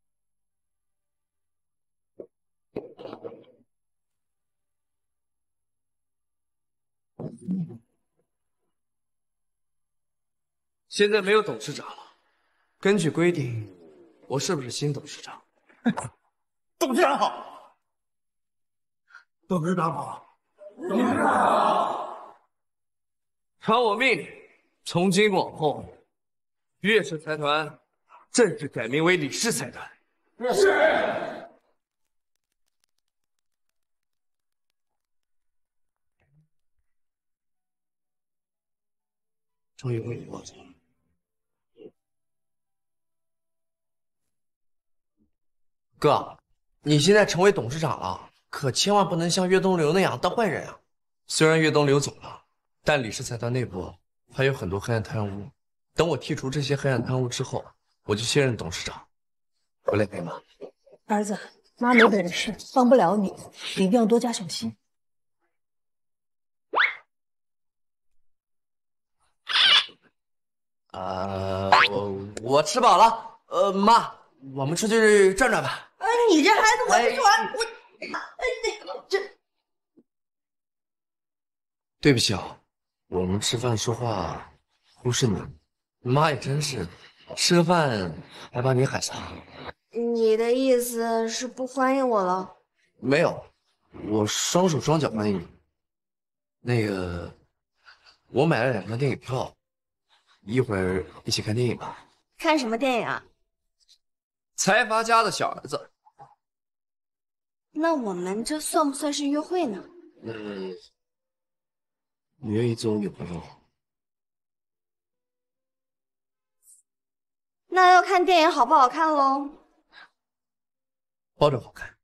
现在没有董事长了，根据规定，我是不是新董事长？ 董事长好，董事长好， 董事长好。传我命令，从今往后，岳氏财团正式改名为李氏财团。是。终于为你落脚了。哥，你现在成为董事长了， 可千万不能像岳东流那样当坏人啊！虽然岳东流走了，但李氏财团内部还有很多黑暗贪污。等我剔除这些黑暗贪污之后，我就卸任董事长。不累吗？ 儿子，妈没本事，帮不了你，你一定要多加小心。 我吃饱了。妈，我们出去转转吧。 你这孩子，我跟你说，这对不起啊，我们吃饭说话忽视你。妈也真是，吃个饭还把你喊上。 你的意思是不欢迎我了？ 没有，我双手双脚欢迎你。那个，我买了2张电影票，一会儿一起看电影吧。 看什么电影啊？ 财阀家的小儿子。 那我们这算不算是约会呢？ 你愿意做我女朋友？ 那要看电影好不好看喽。 包准好看。